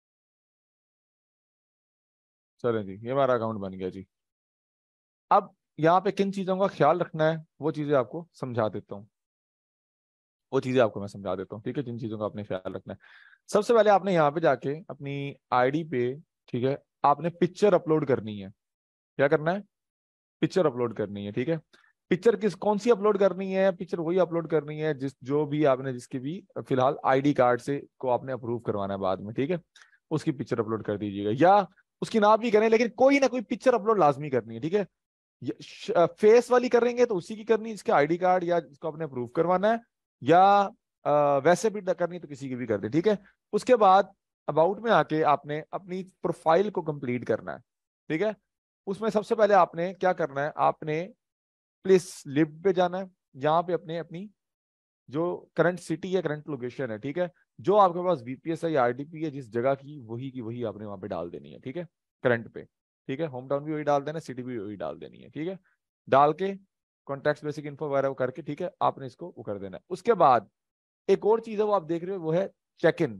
चलें जी, ये हमारा अकाउंट बन गया जी। अब यहाँ पे किन चीज़ों का ख्याल रखना है वो चीज़ें आपको समझा देता हूँ, वो चीज़ें आपको मैं समझा देता हूँ। ठीक है, जिन चीज़ों का आपने ख्याल रखना है, सबसे पहले आपने यहाँ पे जाके अपनी आईडी पे, ठीक है, आपने पिक्चर अपलोड करनी है। क्या करना है? पिक्चर अपलोड करनी है। ठीक है, पिक्चर किस कौन सी अपलोड करनी है? पिक्चर वही अपलोड करनी है जिस जो भी आपने जिसकी भी फिलहाल आईडी कार्ड से को आपने अप्रूव करवाना है बाद में। ठीक है, उसकी पिक्चर अपलोड कर दीजिएगा, या उसकी ना भी करें लेकिन कोई ना कोई पिक्चर अपलोड लाजमी करनी है। ठीक है, फेस वाली करेंगे तो उसी की करनी है जिसके आईडी कार्ड या जिसको आपने अप्रूव करवाना है, या अ, वैसे भी करनी है तो किसी की भी कर दे। ठीक है, उसके बाद अबाउट में आके आपने अपनी प्रोफाइल को कंप्लीट करना है। ठीक है, उसमें सबसे पहले आपने क्या करना है, आपने प्लेस लिव पे जाना है, जहाँ पे अपने अपनी जो करंट सिटी या करंट लोकेशन है, ठीक है, जो आपके पास वीपीएस है या आरडीपी है जिस जगह की, वही की वही आपने वहां पे डाल देनी है। ठीक है, करंट पे। ठीक है, होम टाउन भी वही डाल देना, सिटी भी वही डाल देनी है। ठीक है, डाल के कॉन्टैक्ट बेसिक इन्फो वगैरह करके, ठीक है, आपने इसको वो कर देना है। उसके बाद एक और चीज है वो आप देख रहे हो, वो है चेक इन।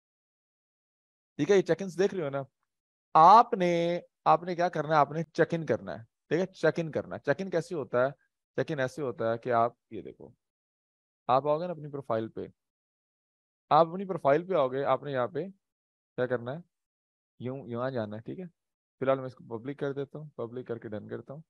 ठीक है, ये चेक इन देख रहे हो ना, आपने आपने क्या करना है, आपने चेक इन करना है। ठीक है, चेक इन करना है। चेक इन कैसे होता है? चेक इन ऐसे होता है कि आप ये देखो, आप आओगे ना अपनी प्रोफाइल पे, आप अपनी प्रोफाइल पे आओगे, आपने यहाँ पे क्या करना है, यूं यहाँ जाना है। ठीक है, फिलहाल मैं इसको पब्लिक कर देता हूँ, पब्लिक करके डन करता हूँ।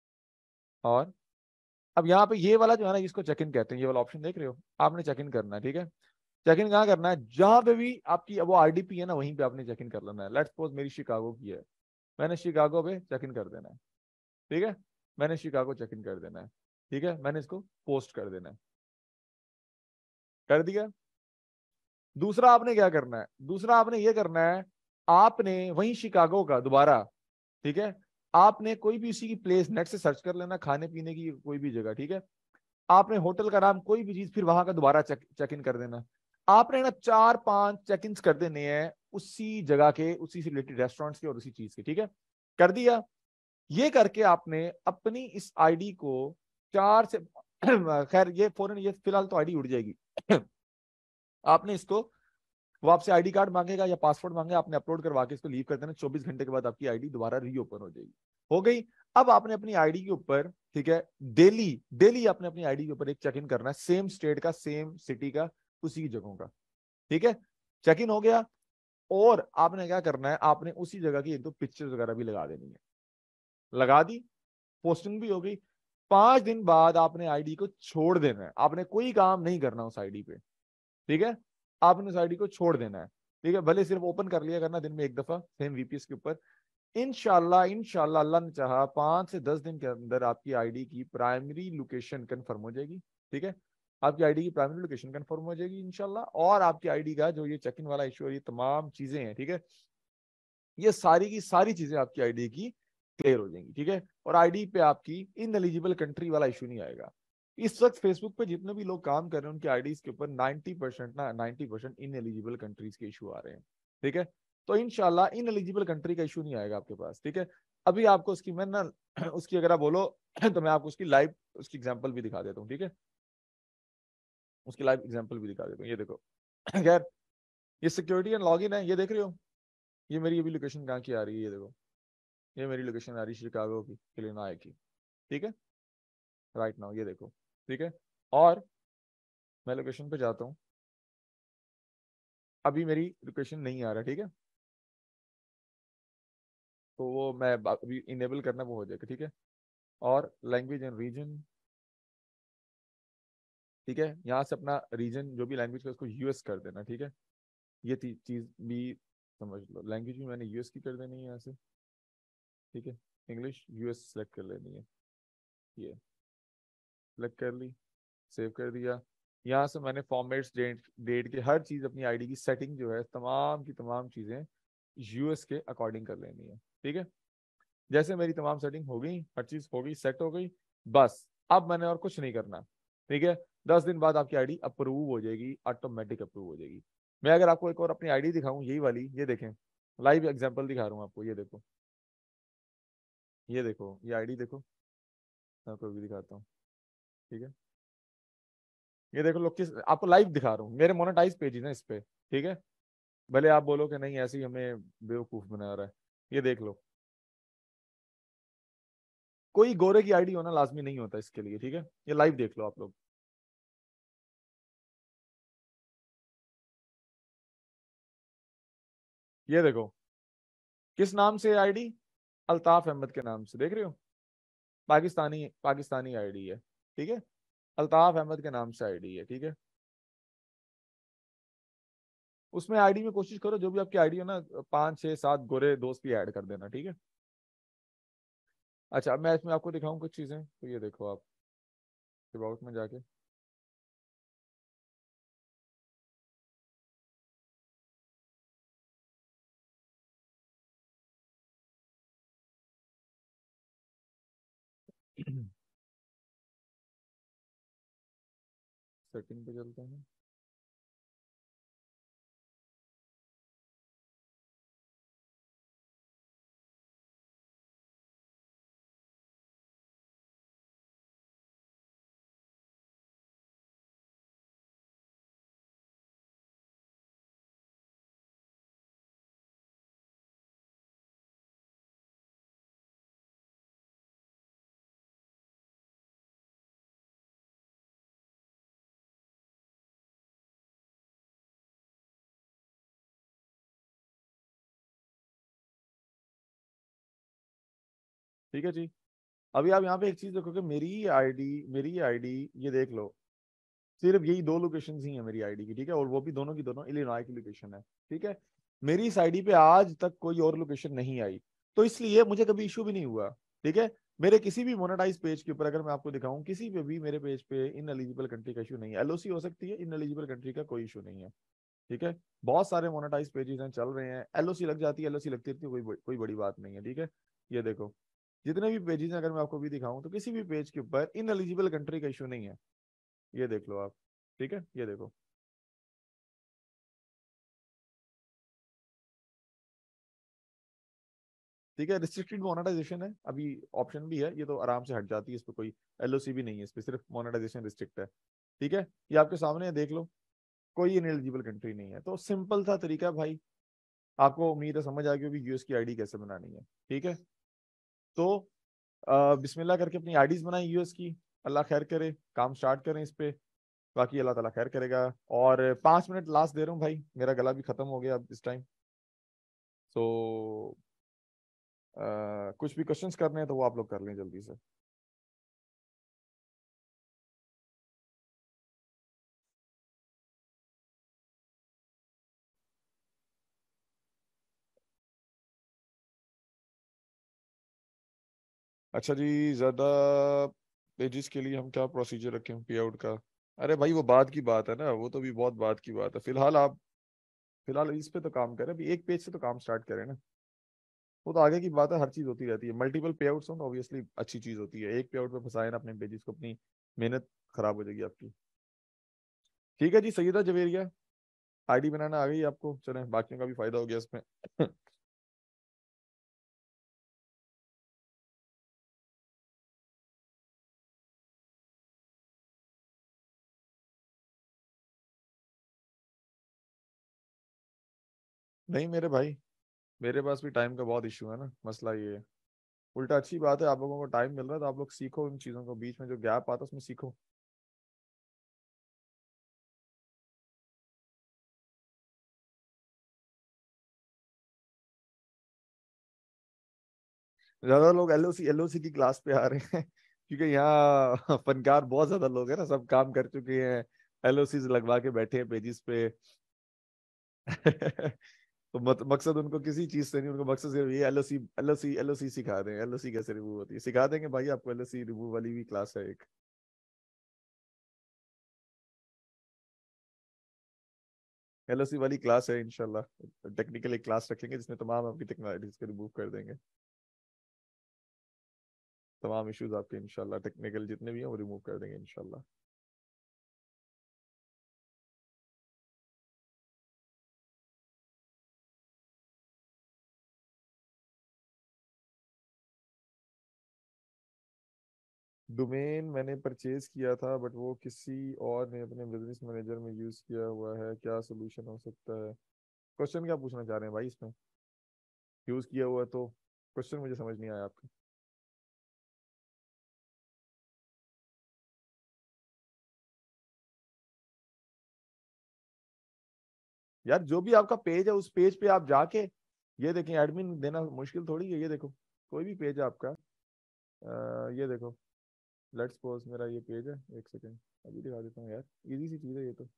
और अब यहाँ पे ये वाला जो है ना, इसको चेक इन कहते हैं, ये वाला ऑप्शन देख रहे हो, आपने चेक इन करना है। ठीक है, चेक इन कहाँ करना है? जहां पे भी आपकी वो आईडीपी है ना, वहीं पे आपने चेक इन कर लेना है। लेट्स सपोज मेरी शिकागो की है, मैंने शिकागो पे चेक इन कर देना है। ठीक है, मैंने शिकागो चेक इन कर देना है। ठीक है, मैंने इसको पोस्ट कर देना है, कर दिया। दूसरा आपने क्या करना है, दूसरा आपने ये करना है, आपने वही शिकागो का दोबारा, ठीक है, आपने कोई भी उसी की प्लेस नेट से सर्च कर लेना, खाने पीने की कोई भी जगह। ठीक है, आपने होटल का नाम कोई भी चीज, फिर वहां का दोबारा चेक चेक इन कर देना। आपने ना चार पांच चेक इन कर देने हैं उसी जगह के, उसी से रिलेटेड रेस्टोरेंट्स के और उसी चीज के। ठीक है, कर दिया। ये करके आपने अपनी इस आईडी को चार से खैर ये फौरन, ये फिलहाल तो आईडी उड़ जाएगी। आपने इसको, वो आपसे आईडी कार्ड मांगेगा या पासवर्ड मांगेगा, आपने अपलोड करवा के इसको लीव कर देना। चौबीस घंटे के बाद आपकी आईडी दोबारा रीओपन हो जाएगी। हो गई। अब आपने अपनी आईडी के ऊपर, ठीक है, डेली डेली आपने अपनी आईडी के ऊपर एक चेक इन करना है, सेम स्टेट का, सेम सिटी का, उसी की जगहों का। ठीक है, चेक इन हो गया। और आपने क्या करना है, आपने उसी जगह की एक दो पिक्चर्स वगैरह भी लगा देनी है। लगा दी, पोस्टिंग भी हो गई। पांच दिन बाद आपने आईडी को छोड़ देना है, आपने कोई काम नहीं करना उस आईडी पे। ठीक है, आपने उस आईडी को छोड़ देना है। ठीक है, भले सिर्फ ओपन कर लिया करना दिन में एक दफा, सेम वीपीएस के ऊपर। इनशाला इनशाला अल्लाह ने चाहा पांच से दस दिन के अंदर आपकी आईडी की प्राइमरी लोकेशन कंफर्म हो जाएगी। ठीक है, आपकी आईडी की प्राइमरी लोकेशन कंफर्म हो जाएगी इंशाल्लाह। और आपकी आईडी का जो ये चेक इन वाला इशू है, ये तमाम चीजें हैं, ठीक है, ये सारी की सारी चीजें आपकी आईडी की क्लियर हो जाएंगी। ठीक है, और आईडी पे आपकी इन एलिजिबल कंट्री वाला इशू नहीं आएगा। इस वक्त फेसबुक पे जितने भी लोग काम कर रहे हैं, उनकी आईडीज के ऊपर नाइन्टी परसेंट ना ninety percent ineligible countries के इशू आ रहे हैं। ठीक है, तो इनशाला इन एलिजिबल कंट्री का इशू नहीं आएगा आपके पास। ठीक है, अभी आपको उसकी मैं ना उसकी अगर आप बोलो तो मैं आपको उसकी लाइव उसकी एग्जाम्पल भी दिखा देता हूँ। ठीक है, उसकी लाइव एग्जाम्पल भी दिखा देता हूँ, ये देखो। खैर, ये सिक्योरिटी एंड लॉगिन है, ये देख रहे हो, ये मेरी अभी लोकेशन कहाँ की आ रही है, ये देखो, ये मेरी लोकेशन आ रही है शिकागो की, इलिनॉय की। ठीक है, राइट नाउ ये देखो। ठीक है, और मैं लोकेशन पे जाता हूँ, अभी मेरी लोकेशन नहीं आ रहा। ठीक है, तो वो मैं अभी इनेबल करना, वो हो जाएगा। ठीक है, और लैंग्वेज एंड रीजन, ठीक है, यहाँ से अपना रीजन जो भी लैंग्वेज का उसको यूएस कर देना। ठीक है, ये चीज भी समझ लो, लैंग्वेज भी मैंने यूएस की कर देनी है यहाँ से। ठीक है, इंग्लिश यूएस सेलेक्ट कर लेनी है, ये सेलेक्ट कर ली, सेव कर दिया। यहाँ से मैंने फॉर्मेट्स, डेट डेट के हर चीज, अपनी आईडी की सेटिंग जो है, तमाम की तमाम चीजें यूएस के अकॉर्डिंग कर लेनी है। ठीक है, जैसे मेरी तमाम सेटिंग हो गई, हर चीज हो गई, सेट हो गई, बस अब मैंने और कुछ नहीं करना। ठीक है, दस दिन बाद आपकी आईडी अप्रूव हो जाएगी, ऑटोमेटिक अप्रूव हो जाएगी। मैं अगर आपको एक और अपनी आईडी दिखाऊं, यही वाली, ये देखें, लाइव एग्जांपल दिखा रहा हूँ आपको, ये देखो, ये देखो, ये आईडी देखो, मैं आपको भी दिखाता हूँ। ठीक है, ये देखो लोग, किस आपको लाइव दिखा रहा हूँ, मेरे मोनेटाइज पेजेस हैं इस पे। ठीक है, भले आप बोलो कि नहीं ऐसे ही हमें बेवकूफ बना रहा है, ये देख लो। कोई गोरे की आईडी होना लाजमी नहीं होता इसके लिए। ठीक है, ये लाइव देख लो आप लोग, ये देखो, किस नाम से आईडी? अल्ताफ अहमद के नाम से, देख रहे हो, पाकिस्तानी पाकिस्तानी आईडी है। ठीक है, अल्ताफ अहमद के नाम से आईडी है। ठीक है, उसमें आईडी में कोशिश करो, जो भी आपकी आईडी हो ना, पांच छह सात गोरे दोस्त भी ऐड कर देना। ठीक है, अच्छा, अब मैं इसमें आपको दिखाऊं कुछ चीजें, तो ये देखो आप अबाउट में जाके, सेटिंग पे चलते हैं। ठीक है जी। अभी आप यहाँ पे एक चीज देखोगे, मेरी आईडी मेरी आईडी ये देख लो, सिर्फ यही दो लोकेशन ही है मेरी आईडी की, ठीक है, और वो भी दोनों की दोनों इलिनॉय की लोकेशन है, ठीक है। मेरी इस आईडी पे आज तक कोई और लोकेशन नहीं आई, तो इसलिए मुझे कभी इशू भी नहीं हुआ, ठीक है। मेरे किसी भी मोनेटाइज पेज के ऊपर अगर मैं आपको दिखाऊं, किसी पे भी मेरे पेज पे इन एलिजिबल कंट्री का इशू नहीं है। एलओसी हो सकती है, इन एलिजिबल कंट्री का कोई इशू नहीं है, ठीक है। बहुत सारे मोनेटाइज पेजेस हैं, चल रहे हैं, एलओसी लग जाती है, एलओसी लगती रहती है, कोई कोई बड़ी बात नहीं है, ठीक है। ये देखो, जितने भी पेजेस हैं, अगर मैं आपको भी दिखाऊं तो किसी भी पेज के ऊपर इन एलिजिबल कंट्री का इशू नहीं है, ये देख लो आप, ठीक है, ये देखो। ठीक है, रिस्ट्रिक्टेड मोनेटाइजेशन है अभी, ऑप्शन भी है, ये तो आराम से हट जाती है, इस पर कोई एलओसी भी नहीं है, इस पर सिर्फ मोनेटाइजेशन रिस्ट्रिक्ट है, ठीक है। ये आपके सामने है, देख लो, कोई इनएलिजिबल कंट्री नहीं है, तो सिंपल सा तरीका भाई, आपको उम्मीद है समझ आ गई होगी यूएस की आईडी कैसे बनानी है, ठीक है। तो अ, बिस्मिल्लाह करके अपनी आईडीज बनाएं यूएस की, अल्लाह खैर करे, काम स्टार्ट करें इस पे, बाकी अल्लाह ताला खैर करेगा। और पाँच मिनट लास्ट दे रहा हूँ भाई, मेरा गला भी खत्म हो गया अब इस टाइम। सो कुछ भी क्वेश्चंस करने हैं तो वो आप लोग कर लें जल्दी से। अच्छा जी, ज्यादा पेजेस के लिए हम क्या प्रोसीजर रखें पे आउट का? अरे भाई वो बात की बात है ना, वो तो भी बहुत बात की बात है, फिलहाल आप फिलहाल इस पे तो काम करें, अभी एक पेज से तो काम स्टार्ट करें ना। वो तो आगे की बात है, हर चीज होती रहती है, मल्टीपल पे आउट्स हो तो ऑब्वियसली अच्छी चीज होती है, एक पे आउट पे फंसाए ना अपने पेजेस को, अपनी मेहनत खराब हो जाएगी आपकी। ठीक है जी, सैयदा जवेरिया, आईडी बनाना आ गई आपको, चलें बाकियों का भी फायदा हो गया इसमें। नहीं मेरे भाई, मेरे पास भी टाइम का बहुत इशू है ना, मसला ये है। उल्टा अच्छी बात है, आप लोगों को टाइम मिल रहा है तो आप लोग सीखो इन चीज़ों को, बीच में जो गैप आता है उसमें सीखो। ज्यादा लोग एलओसी एलओसी की क्लास पे आ रहे हैं क्योंकि यहाँ फनकार बहुत ज्यादा लोग हैं ना, सब काम कर चुके हैं, एलओसी लगवा के बैठे हैं पेजिस पे। तो मत, मकसद उनको किसी चीज से नहीं, उनको मकसद सिर्फ ये एलओसी एलओसी एलओसी सिखा दें, एलओसी कैसे रिमूव होती है सिखा देंगे भाई आपको, एलओसी रिमूव वाली भी क्लास है एक। एलओसी वाली क्लास है इंशाल्लाह, टेक्निकल एक क्लास रखेंगे जिसमें तमाम आपकी टेक्नोलॉजीज को रिमूव कर देंगे, तमाम इश्यूज आपके इंशाल्लाह टेक्निकल जितने भी हैं वो रिमूव कर देंगे इंशाल्लाह। डोमेन मैंने परचेज किया था बट वो किसी और ने अपने बिजनेस मैनेजर में यूज किया हुआ है, क्या सोल्यूशन हो सकता है? क्वेश्चन क्या पूछना चाह रहे हैं भाई इसमें? यूज किया हुआ है तो क्वेश्चन मुझे समझ नहीं आया आपका। यार जो भी आपका पेज है उस पेज पे आप जाके, ये देखें, एडमिन देना मुश्किल थोड़ी है, ये देखो कोई भी पेज है आपका, अ, ये देखो, लेट्स सपोज मेरा ये पेज है, एक सेकेंड अभी दिखा देता हूँ यार, इजी सी चीज़ है ये तो।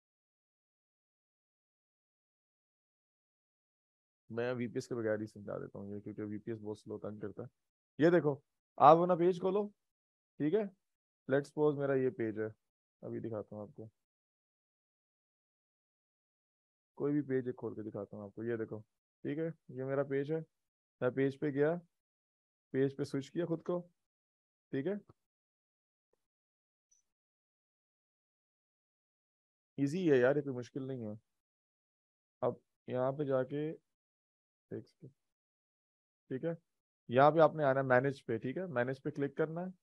मैं वीपीएस के बगैर ही समझा देता हूँ ये, क्योंकि वीपीएस बहुत स्लो तंग करता है। ये देखो, आप अपना पेज खोलो, ठीक है, लेट्स सपोज मेरा ये पेज है, अभी दिखाता हूँ आपको, कोई भी पेज एक खोल के दिखाता हूँ आपको, ये देखो, ठीक है, ये मेरा पेज है, मैं पेज पे गया, पेज पे स्विच किया खुद को, ठीक है, इजी है यार, ये कोई मुश्किल नहीं है। अब यहाँ पे जाके एक सेकंड, ठीक है, यहाँ पे आपने आना है मैनेज पे, ठीक है, मैनेज पे क्लिक करना है,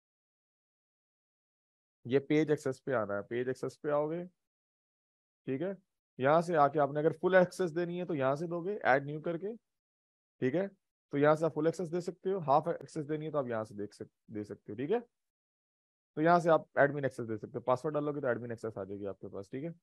ये पेज एक्सेस पे आना है, पेज एक्सेस पे आओगे, ठीक है। यहाँ से आके आपने अगर फुल एक्सेस देनी है तो यहाँ से दोगे ऐड न्यू करके, ठीक है, तो यहाँ से आप फुल एक्सेस दे सकते हो, हाफ एक्सेस देनी है तो आप यहाँ से देख सक दे सकते हो, ठीक है। तो यहाँ से आप एडमिन एक्सेस दे सकते हो, पासवर्ड डालोगे तो एडमिन एक्सेस आ जाएगी आपके पास, ठीक है।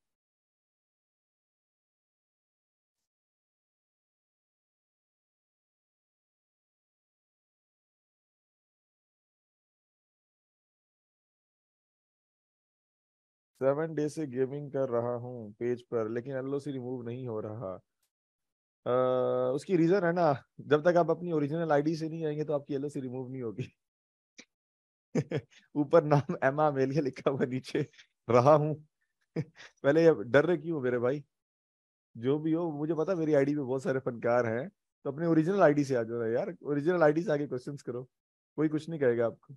सेवन डे से गेमिंग कर रहा हूँ पेज पर, लेकिन एलओसी रिमूव नहीं हो रहा। अ, उसकी रीजन है ना, जब तक आप अपनी ओरिजिनल आईडी से नहीं आएंगे तो आपकी एलओसी रिमूव नहीं होगी। ऊपर नाम एमा अमेलिया लिखा हुआ, नीचे रहा हूँ। पहले ये डर रहे क्यों मेरे भाई? जो भी हो, मुझे पता मेरी आईडी पे बहुत सारे फनकार हैं, तो अपनी ओरिजिनल आईडी से आ जाओ ना यार, ओरिजिनल आईडी से आगे क्वेश्चंस करो, कोई कुछ नहीं कहेगा आपको।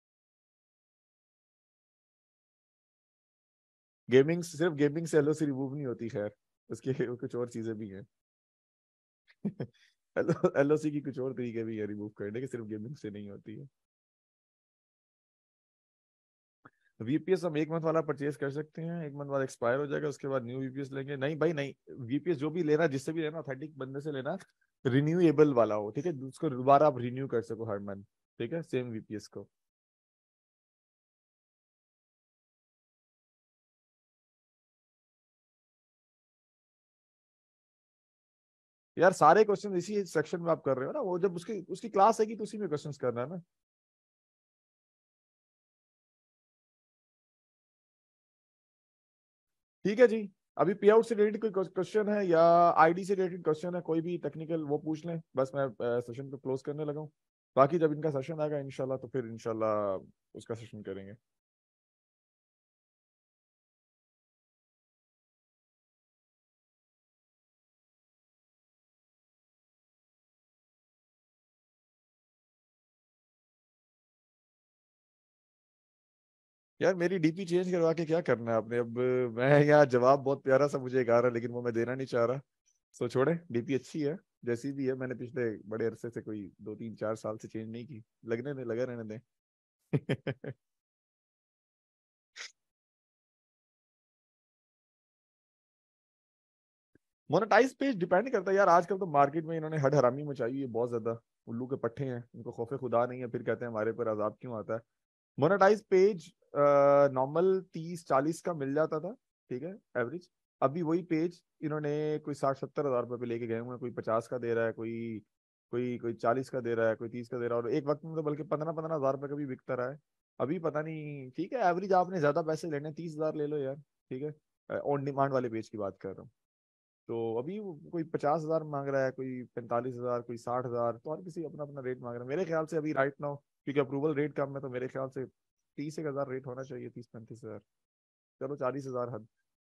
गेमिंग, सिर्फ गेमिंग से एलओसी रिमूव नहीं होती, खैर उसकी कुछ और चीजें भी हैं। एलओसी की कुछ और तरीके भी है रिमूव करने के, सिर्फ गेमिंग से नहीं होती है। वीपीएस हम एक मंथ वाला परचेज कर सकते हैं, एक मंथ बाद एक्सपायर हो जाएगा, उसके बाद न्यू वीपीएस लेंगे? नहीं भाई नहीं, वीपीएस जो भी लेना, जिससे भी लेना, ऑथेंटिक बंदे से लेना, रिन्यूएबल वाला हो, ठीक है, उसको दोबारा आप रिन्यू कर सको हर मंथ, ठीक है, सेम वीपीएस को। यार सारे क्वेश्चन इसी सेक्शन में आप कर रहे हो ना, वो जब उसकी उसकी क्लास आएगी तो उसी में क्वेश्चंस करना है ना। ठीक है जी। अभी पे आउट से रिलेटेड कोई क्वेश्चन है या आईडी से रिलेटेड क्वेश्चन है, कोई भी टेक्निकल, वो पूछ लें, बस मैं सेशन को क्लोज करने लगा हूँ। बाकी जब इनका सेशन आएगा इंशाल्लाह, तो फिर इंशाल्लाह उसका सेशन करेंगे। यार मेरी डीपी चेंज करवा के क्या करना है आपने अब? मैं यहाँ जवाब बहुत प्यारा सा मुझे एक आ रहा है, लेकिन वो मैं देना नहीं चाह रहा। सो छोड़े, डीपी अच्छी है जैसी भी है, मैंने पिछले बड़े अरसे से, कोई दो तीन चार साल से चेंज नहीं की, लगने दे, लगा रहने दें। मोनेटाइज पेज डिपेंड करता है यार, आजकल तो मार्केट में इन्होंने हड हरामी मचाई हुई है बहुत ज्यादा। उल्लू के पट्टे हैं, इनको खौफे खुदा नहीं है, फिर कहते हैं हमारे पर अजाब क्यों आता है। मोनेटाइज पेज नॉर्मल तीस चालीस का मिल जाता था, ठीक है, एवरेज। अभी वही पेज इन्होंने कोई साठ सत्तर हजार रुपए पे लेके गए हुए हैं, कोई पचास का दे रहा है, कोई कोई कोई चालीस का दे रहा है, कोई तीस का दे रहा है, और एक वक्त में तो बल्कि पंद्रह पंद्रह हजार रुपए का भी बिकता रहा है। अभी पता नहीं, ठीक है, एवरेज आपने ज्यादा पैसे लेने, तीस हजार ले लो यार, ठीक है, ऑन डिमांड वाले पेज की बात कर रहा हूँ। तो अभी वो कोई पचास हजार मांग रहा है, कोई पैंतालीस हजार, कोई साठ हजार, तो हर किसी अपना अपना रेट मांग रहा है मेरे ख्याल से अभी राइट नाउ, क्योंकि अप्रूवल रेट कम है, तो मेरे ख्याल से तीस एक हजार रेट होना चाहिए, तीस पैंतीस हजार। चलो चालीस हजार हद।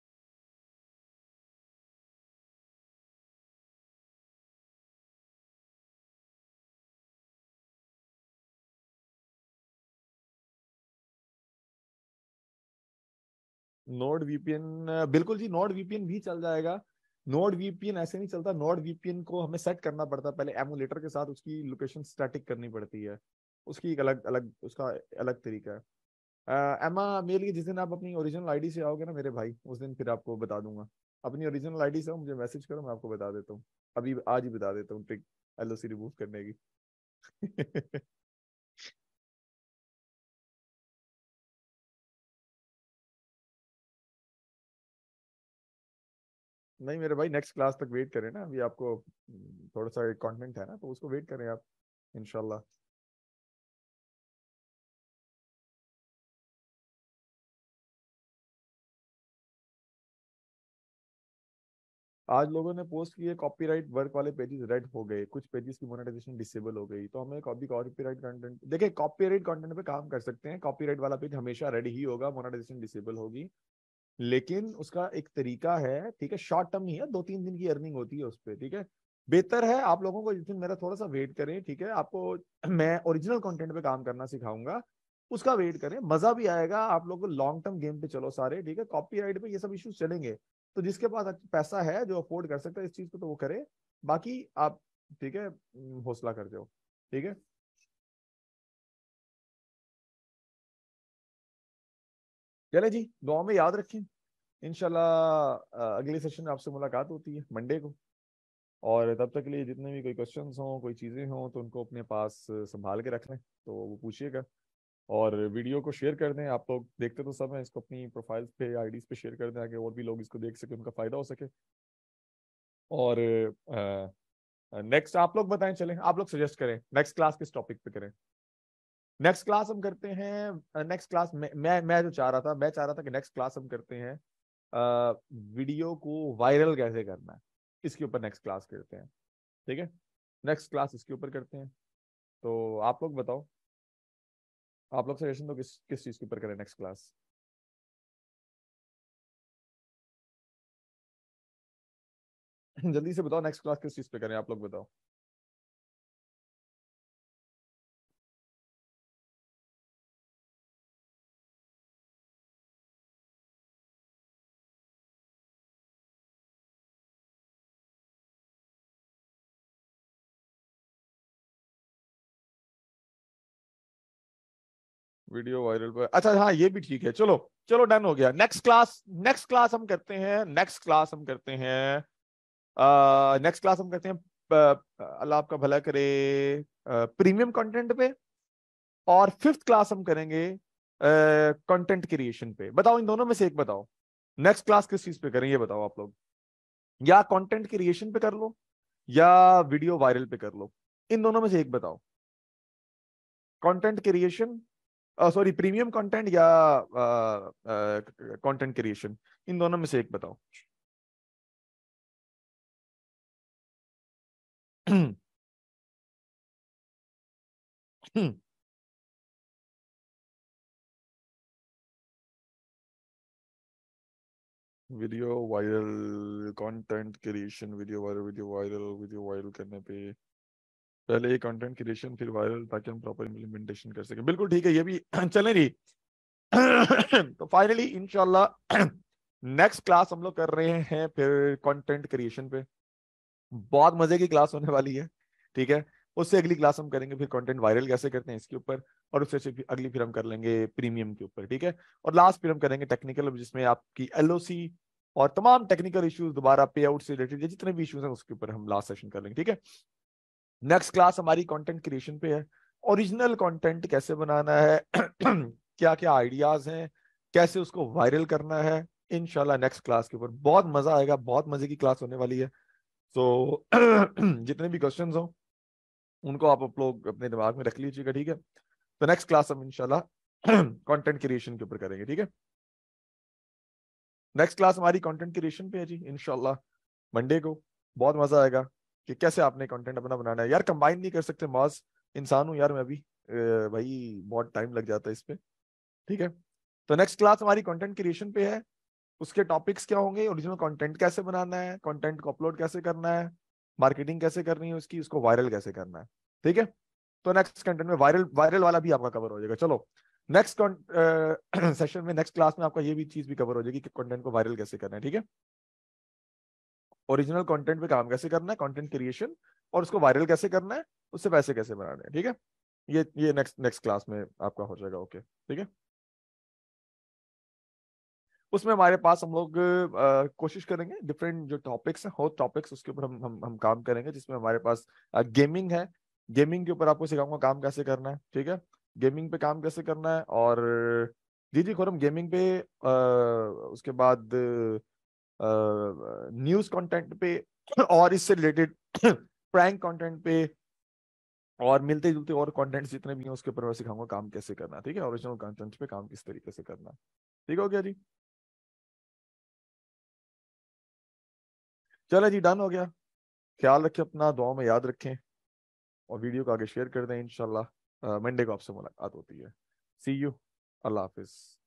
नोड वीपीएन, बिल्कुल जी, नोड वीपीएन भी चल जाएगा। नोड वीपीएन ऐसे नहीं चलता, नोड वीपीएन को हमें सेट करना पड़ता है पहले एमुलेटर के साथ, उसकी लोकेशन स्टैटिक करनी पड़ती है, उसकी एक अलग अलग उसका अलग तरीका है। अ, एमा मेल की, जिस दिन आप अपनी ओरिजिनल आईडी से आओगे ना मेरे भाई, उस दिन फिर आपको बता दूंगा। अपनी ओरिजिनल आईडी से आओ, मुझे मैसेज करो, मैं आपको बता देता हूँ। अभी आज ही बता देता हूँ ट्रिक एलओसी रिमूव करने की। नहीं मेरे भाई, नेक्स्ट क्लास तक वेट करें ना, अभी आपको हम्म, थोड़ा सा कंटेंट है ना, तो उसको वेट करें आप, इंशाल्लाह। आज लोगों ने पोस्ट किए कॉपीराइट वर्क वाले पेजेस रेड हो गए, कुछ पेजेस की मोनेटाइजेशन डिसेबल हो गई, तो हमें कॉपी कॉपीराइट कंटेंट, देखिए कॉपीराइट कंटेंट पे काम कर सकते हैं, कॉपीराइट वाला पेज हमेशा रेड ही होगा, मोनेटाइजेशन डिसेबल होगी, लेकिन उसका एक तरीका है, ठीक है, शॉर्ट टर्म ही है, दो तीन दिन की अर्निंग होती है उस पर, ठीक है। बेहतर है आप लोगों को जिस दिन मेरा थोड़ा सा वेट करें, ठीक है, आपको मैं ओरिजिनल कंटेंट पे काम करना सिखाऊंगा, उसका वेट करें, मजा भी आएगा आप लोग को, लॉन्ग टर्म गेम पे चलो सारे, ठीक है, कॉपीराइट पे ये सब इश्यूज चलेंगे, तो जिसके पास अच्छा पैसा है, जो अफोर्ड कर सकता है इस चीज को, तो वो करे। बाकी आप, ठीक है, हम्म, हौसला कर जाओ, ठीक है। चले जी, दुआ में याद रखें, इंशाल्लाह अगले सेशन में आपसे मुलाकात होती है मंडे को। और तब तक के लिए जितने भी कोई क्वेश्चंस हों, कोई चीज़ें हों, तो उनको अपने पास संभाल के रख लें, तो वो पूछिएगा। और वीडियो को शेयर कर दें, आप लोग देखते तो सब हैं, इसको अपनी प्रोफाइल्स पे, आईडीज पे शेयर कर दें, ताकि और भी लोग इसको देख सके, उनका फ़ायदा हो सके। और नेक्स्ट आप लोग बताएं, चलें आप लोग सजेस्ट करें नेक्स्ट क्लास किस टॉपिक पे करें। नेक्स्ट क्लास हम करते हैं, नेक्स्ट क्लास में मैं मैं जो चाह रहा था मैं चाह रहा था कि नेक्स्ट क्लास हम करते हैं वीडियो को वायरल कैसे करना है, इसके ऊपर नेक्स्ट क्लास करते हैं। ठीक है, नेक्स्ट क्लास इसके ऊपर करते हैं। तो आप लोग बताओ, आप लोग सजेशन दो किस किस चीज के ऊपर करें नेक्स्ट क्लास। जल्दी से बताओ नेक्स्ट क्लास किस चीज पे करें, आप लोग बताओ। वीडियो वायरल पर, अच्छा हाँ ये भी ठीक है, चलो चलो डन हो गया। नेक्स्ट क्लास नेक्स्ट क्लास हम करते हैं नेक्स्ट क्लास हम करते हैं नेक्स्ट क्लास हम करते हैं अ, अल्लाह आपका भला करे, प्रीमियम कंटेंट पे। और फिफ्थ क्लास हम करेंगे कंटेंट क्रिएशन पे। बताओ इन दोनों में से एक बताओ, नेक्स्ट क्लास किस चीज पे करें ये बताओ आप लोग। या कंटेंट क्रिएशन पे कर लो या वीडियो वायरल पे कर लो, इन दोनों में से एक बताओ। Content creation, sorry premium content या कंटेंट क्रिएशन, इन दोनों में से एक बताओ। Video viral, content creation, video viral, video viral, video viral करने पे पहले ये कंटेंट क्रिएशन फिर वायरल, ताकि हम प्रॉपर इम्प्लीमेंटेशन कर सकें। बिल्कुल ठीक है, ये भी चले रही। तो फाइनली इंशाल्लाह नेक्स्ट क्लास हम लोग कर रहे हैं फिर कंटेंट क्रिएशन पे। बहुत मजे की क्लास होने वाली है। ठीक है, उससे अगली क्लास हम करेंगे फिर कंटेंट वायरल कैसे करते हैं इसके ऊपर। और उससे से फिर अगली फिर हम कर लेंगे प्रीमियम के ऊपर। ठीक है, और लास्ट फिर हम करेंगे टेक्निकल, जिसमें आपकी एलओसी और तमाम टेक्निकल इश्यूज, दोबारा पे आउट से रिलेटेड जितने भी इश्यूज हैं उसके ऊपर हम लास्ट सेशन कर लेंगे। ठीक है, नेक्स्ट क्लास हमारी कंटेंट क्रिएशन पे है। ओरिजिनल कंटेंट कैसे बनाना है, क्या क्या आइडियाज हैं, कैसे उसको वायरल करना है, इंशाल्लाह नेक्स्ट क्लास के ऊपर बहुत मजा आएगा, बहुत मजे की क्लास होने वाली है। तो जितने भी क्वेश्चंस हो उनको आप आप लोग अपने दिमाग में रख लीजिएगा। ठीक है, तो नेक्स्ट क्लास हम इंशाल्लाह कंटेंट क्रिएशन के ऊपर करेंगे। ठीक है, नेक्स्ट क्लास हमारी कंटेंट क्रिएशन पे है जी इंशाल्लाह, मंडे को। बहुत मजा आएगा कि कैसे आपने कंटेंट अपना बनाना है। यार कंबाइन नहीं कर सकते, मॉज इंसान हूँ यार मैं भी, अ, भाई बहुत टाइम लग जाता है इस पे। ठीक है, तो नेक्स्ट क्लास हमारी कंटेंट क्रिएशन पे है। उसके टॉपिक्स क्या होंगे, ओरिजिनल कंटेंट कैसे बनाना है, कंटेंट को अपलोड कैसे करना है, मार्केटिंग कैसे करनी है उसकी, उसको वायरल कैसे करना है। ठीक है, तो नेक्स्ट कंटेंट में वायरल वायरल वाला भी आपका कवर हो जाएगा। चलो नेक्स्ट सेशन में, नेक्स्ट क्लास में आपका ये भी चीज भी कवर हो जाएगी कि कंटेंट को वायरल कैसे करना है। ठीक है, ओरिजिनल कंटेंट पे काम कैसे करना है, कंटेंट क्रिएशन, और उसको वायरल कैसे करना है, उससे पैसे कैसे बनाने हैं। ठीक है, ये ये नेक्स्ट नेक्स्ट क्लास में आपका हो जाएगा। ओके ठीक है, उसमें हमारे पास हम लोग अ, कोशिश करेंगे डिफरेंट जो टॉपिक्स हैं, हॉट टॉपिक्स, उसके ऊपर हम हम हम काम करेंगे। जिसमें हमारे पास गेमिंग है, गेमिंग के ऊपर आपको सिखाऊंगा काम कैसे करना है। ठीक है, गेमिंग पे काम कैसे करना है। और जी जी खुरम गेमिंग पे, अ, उसके बाद न्यूज कंटेंट पे और इससे रिलेटेड प्रैंक कंटेंट पे और मिलते जुलते और कंटेंट जितने भी हैं उसके ऊपर मैं सिखाऊंगा काम कैसे करना है। ठीक है, ओरिजिनल कंटेंट पे काम किस तरीके से करना है। ठीक हो गया जी, चलो जी डन हो गया। ख्याल रखें अपना, दुआ में याद रखें, और वीडियो को आगे शेयर कर दें। इंशाल्लाह मंडे को आपसे मुलाकात होती है। सी यू, अल्लाह हाफिज।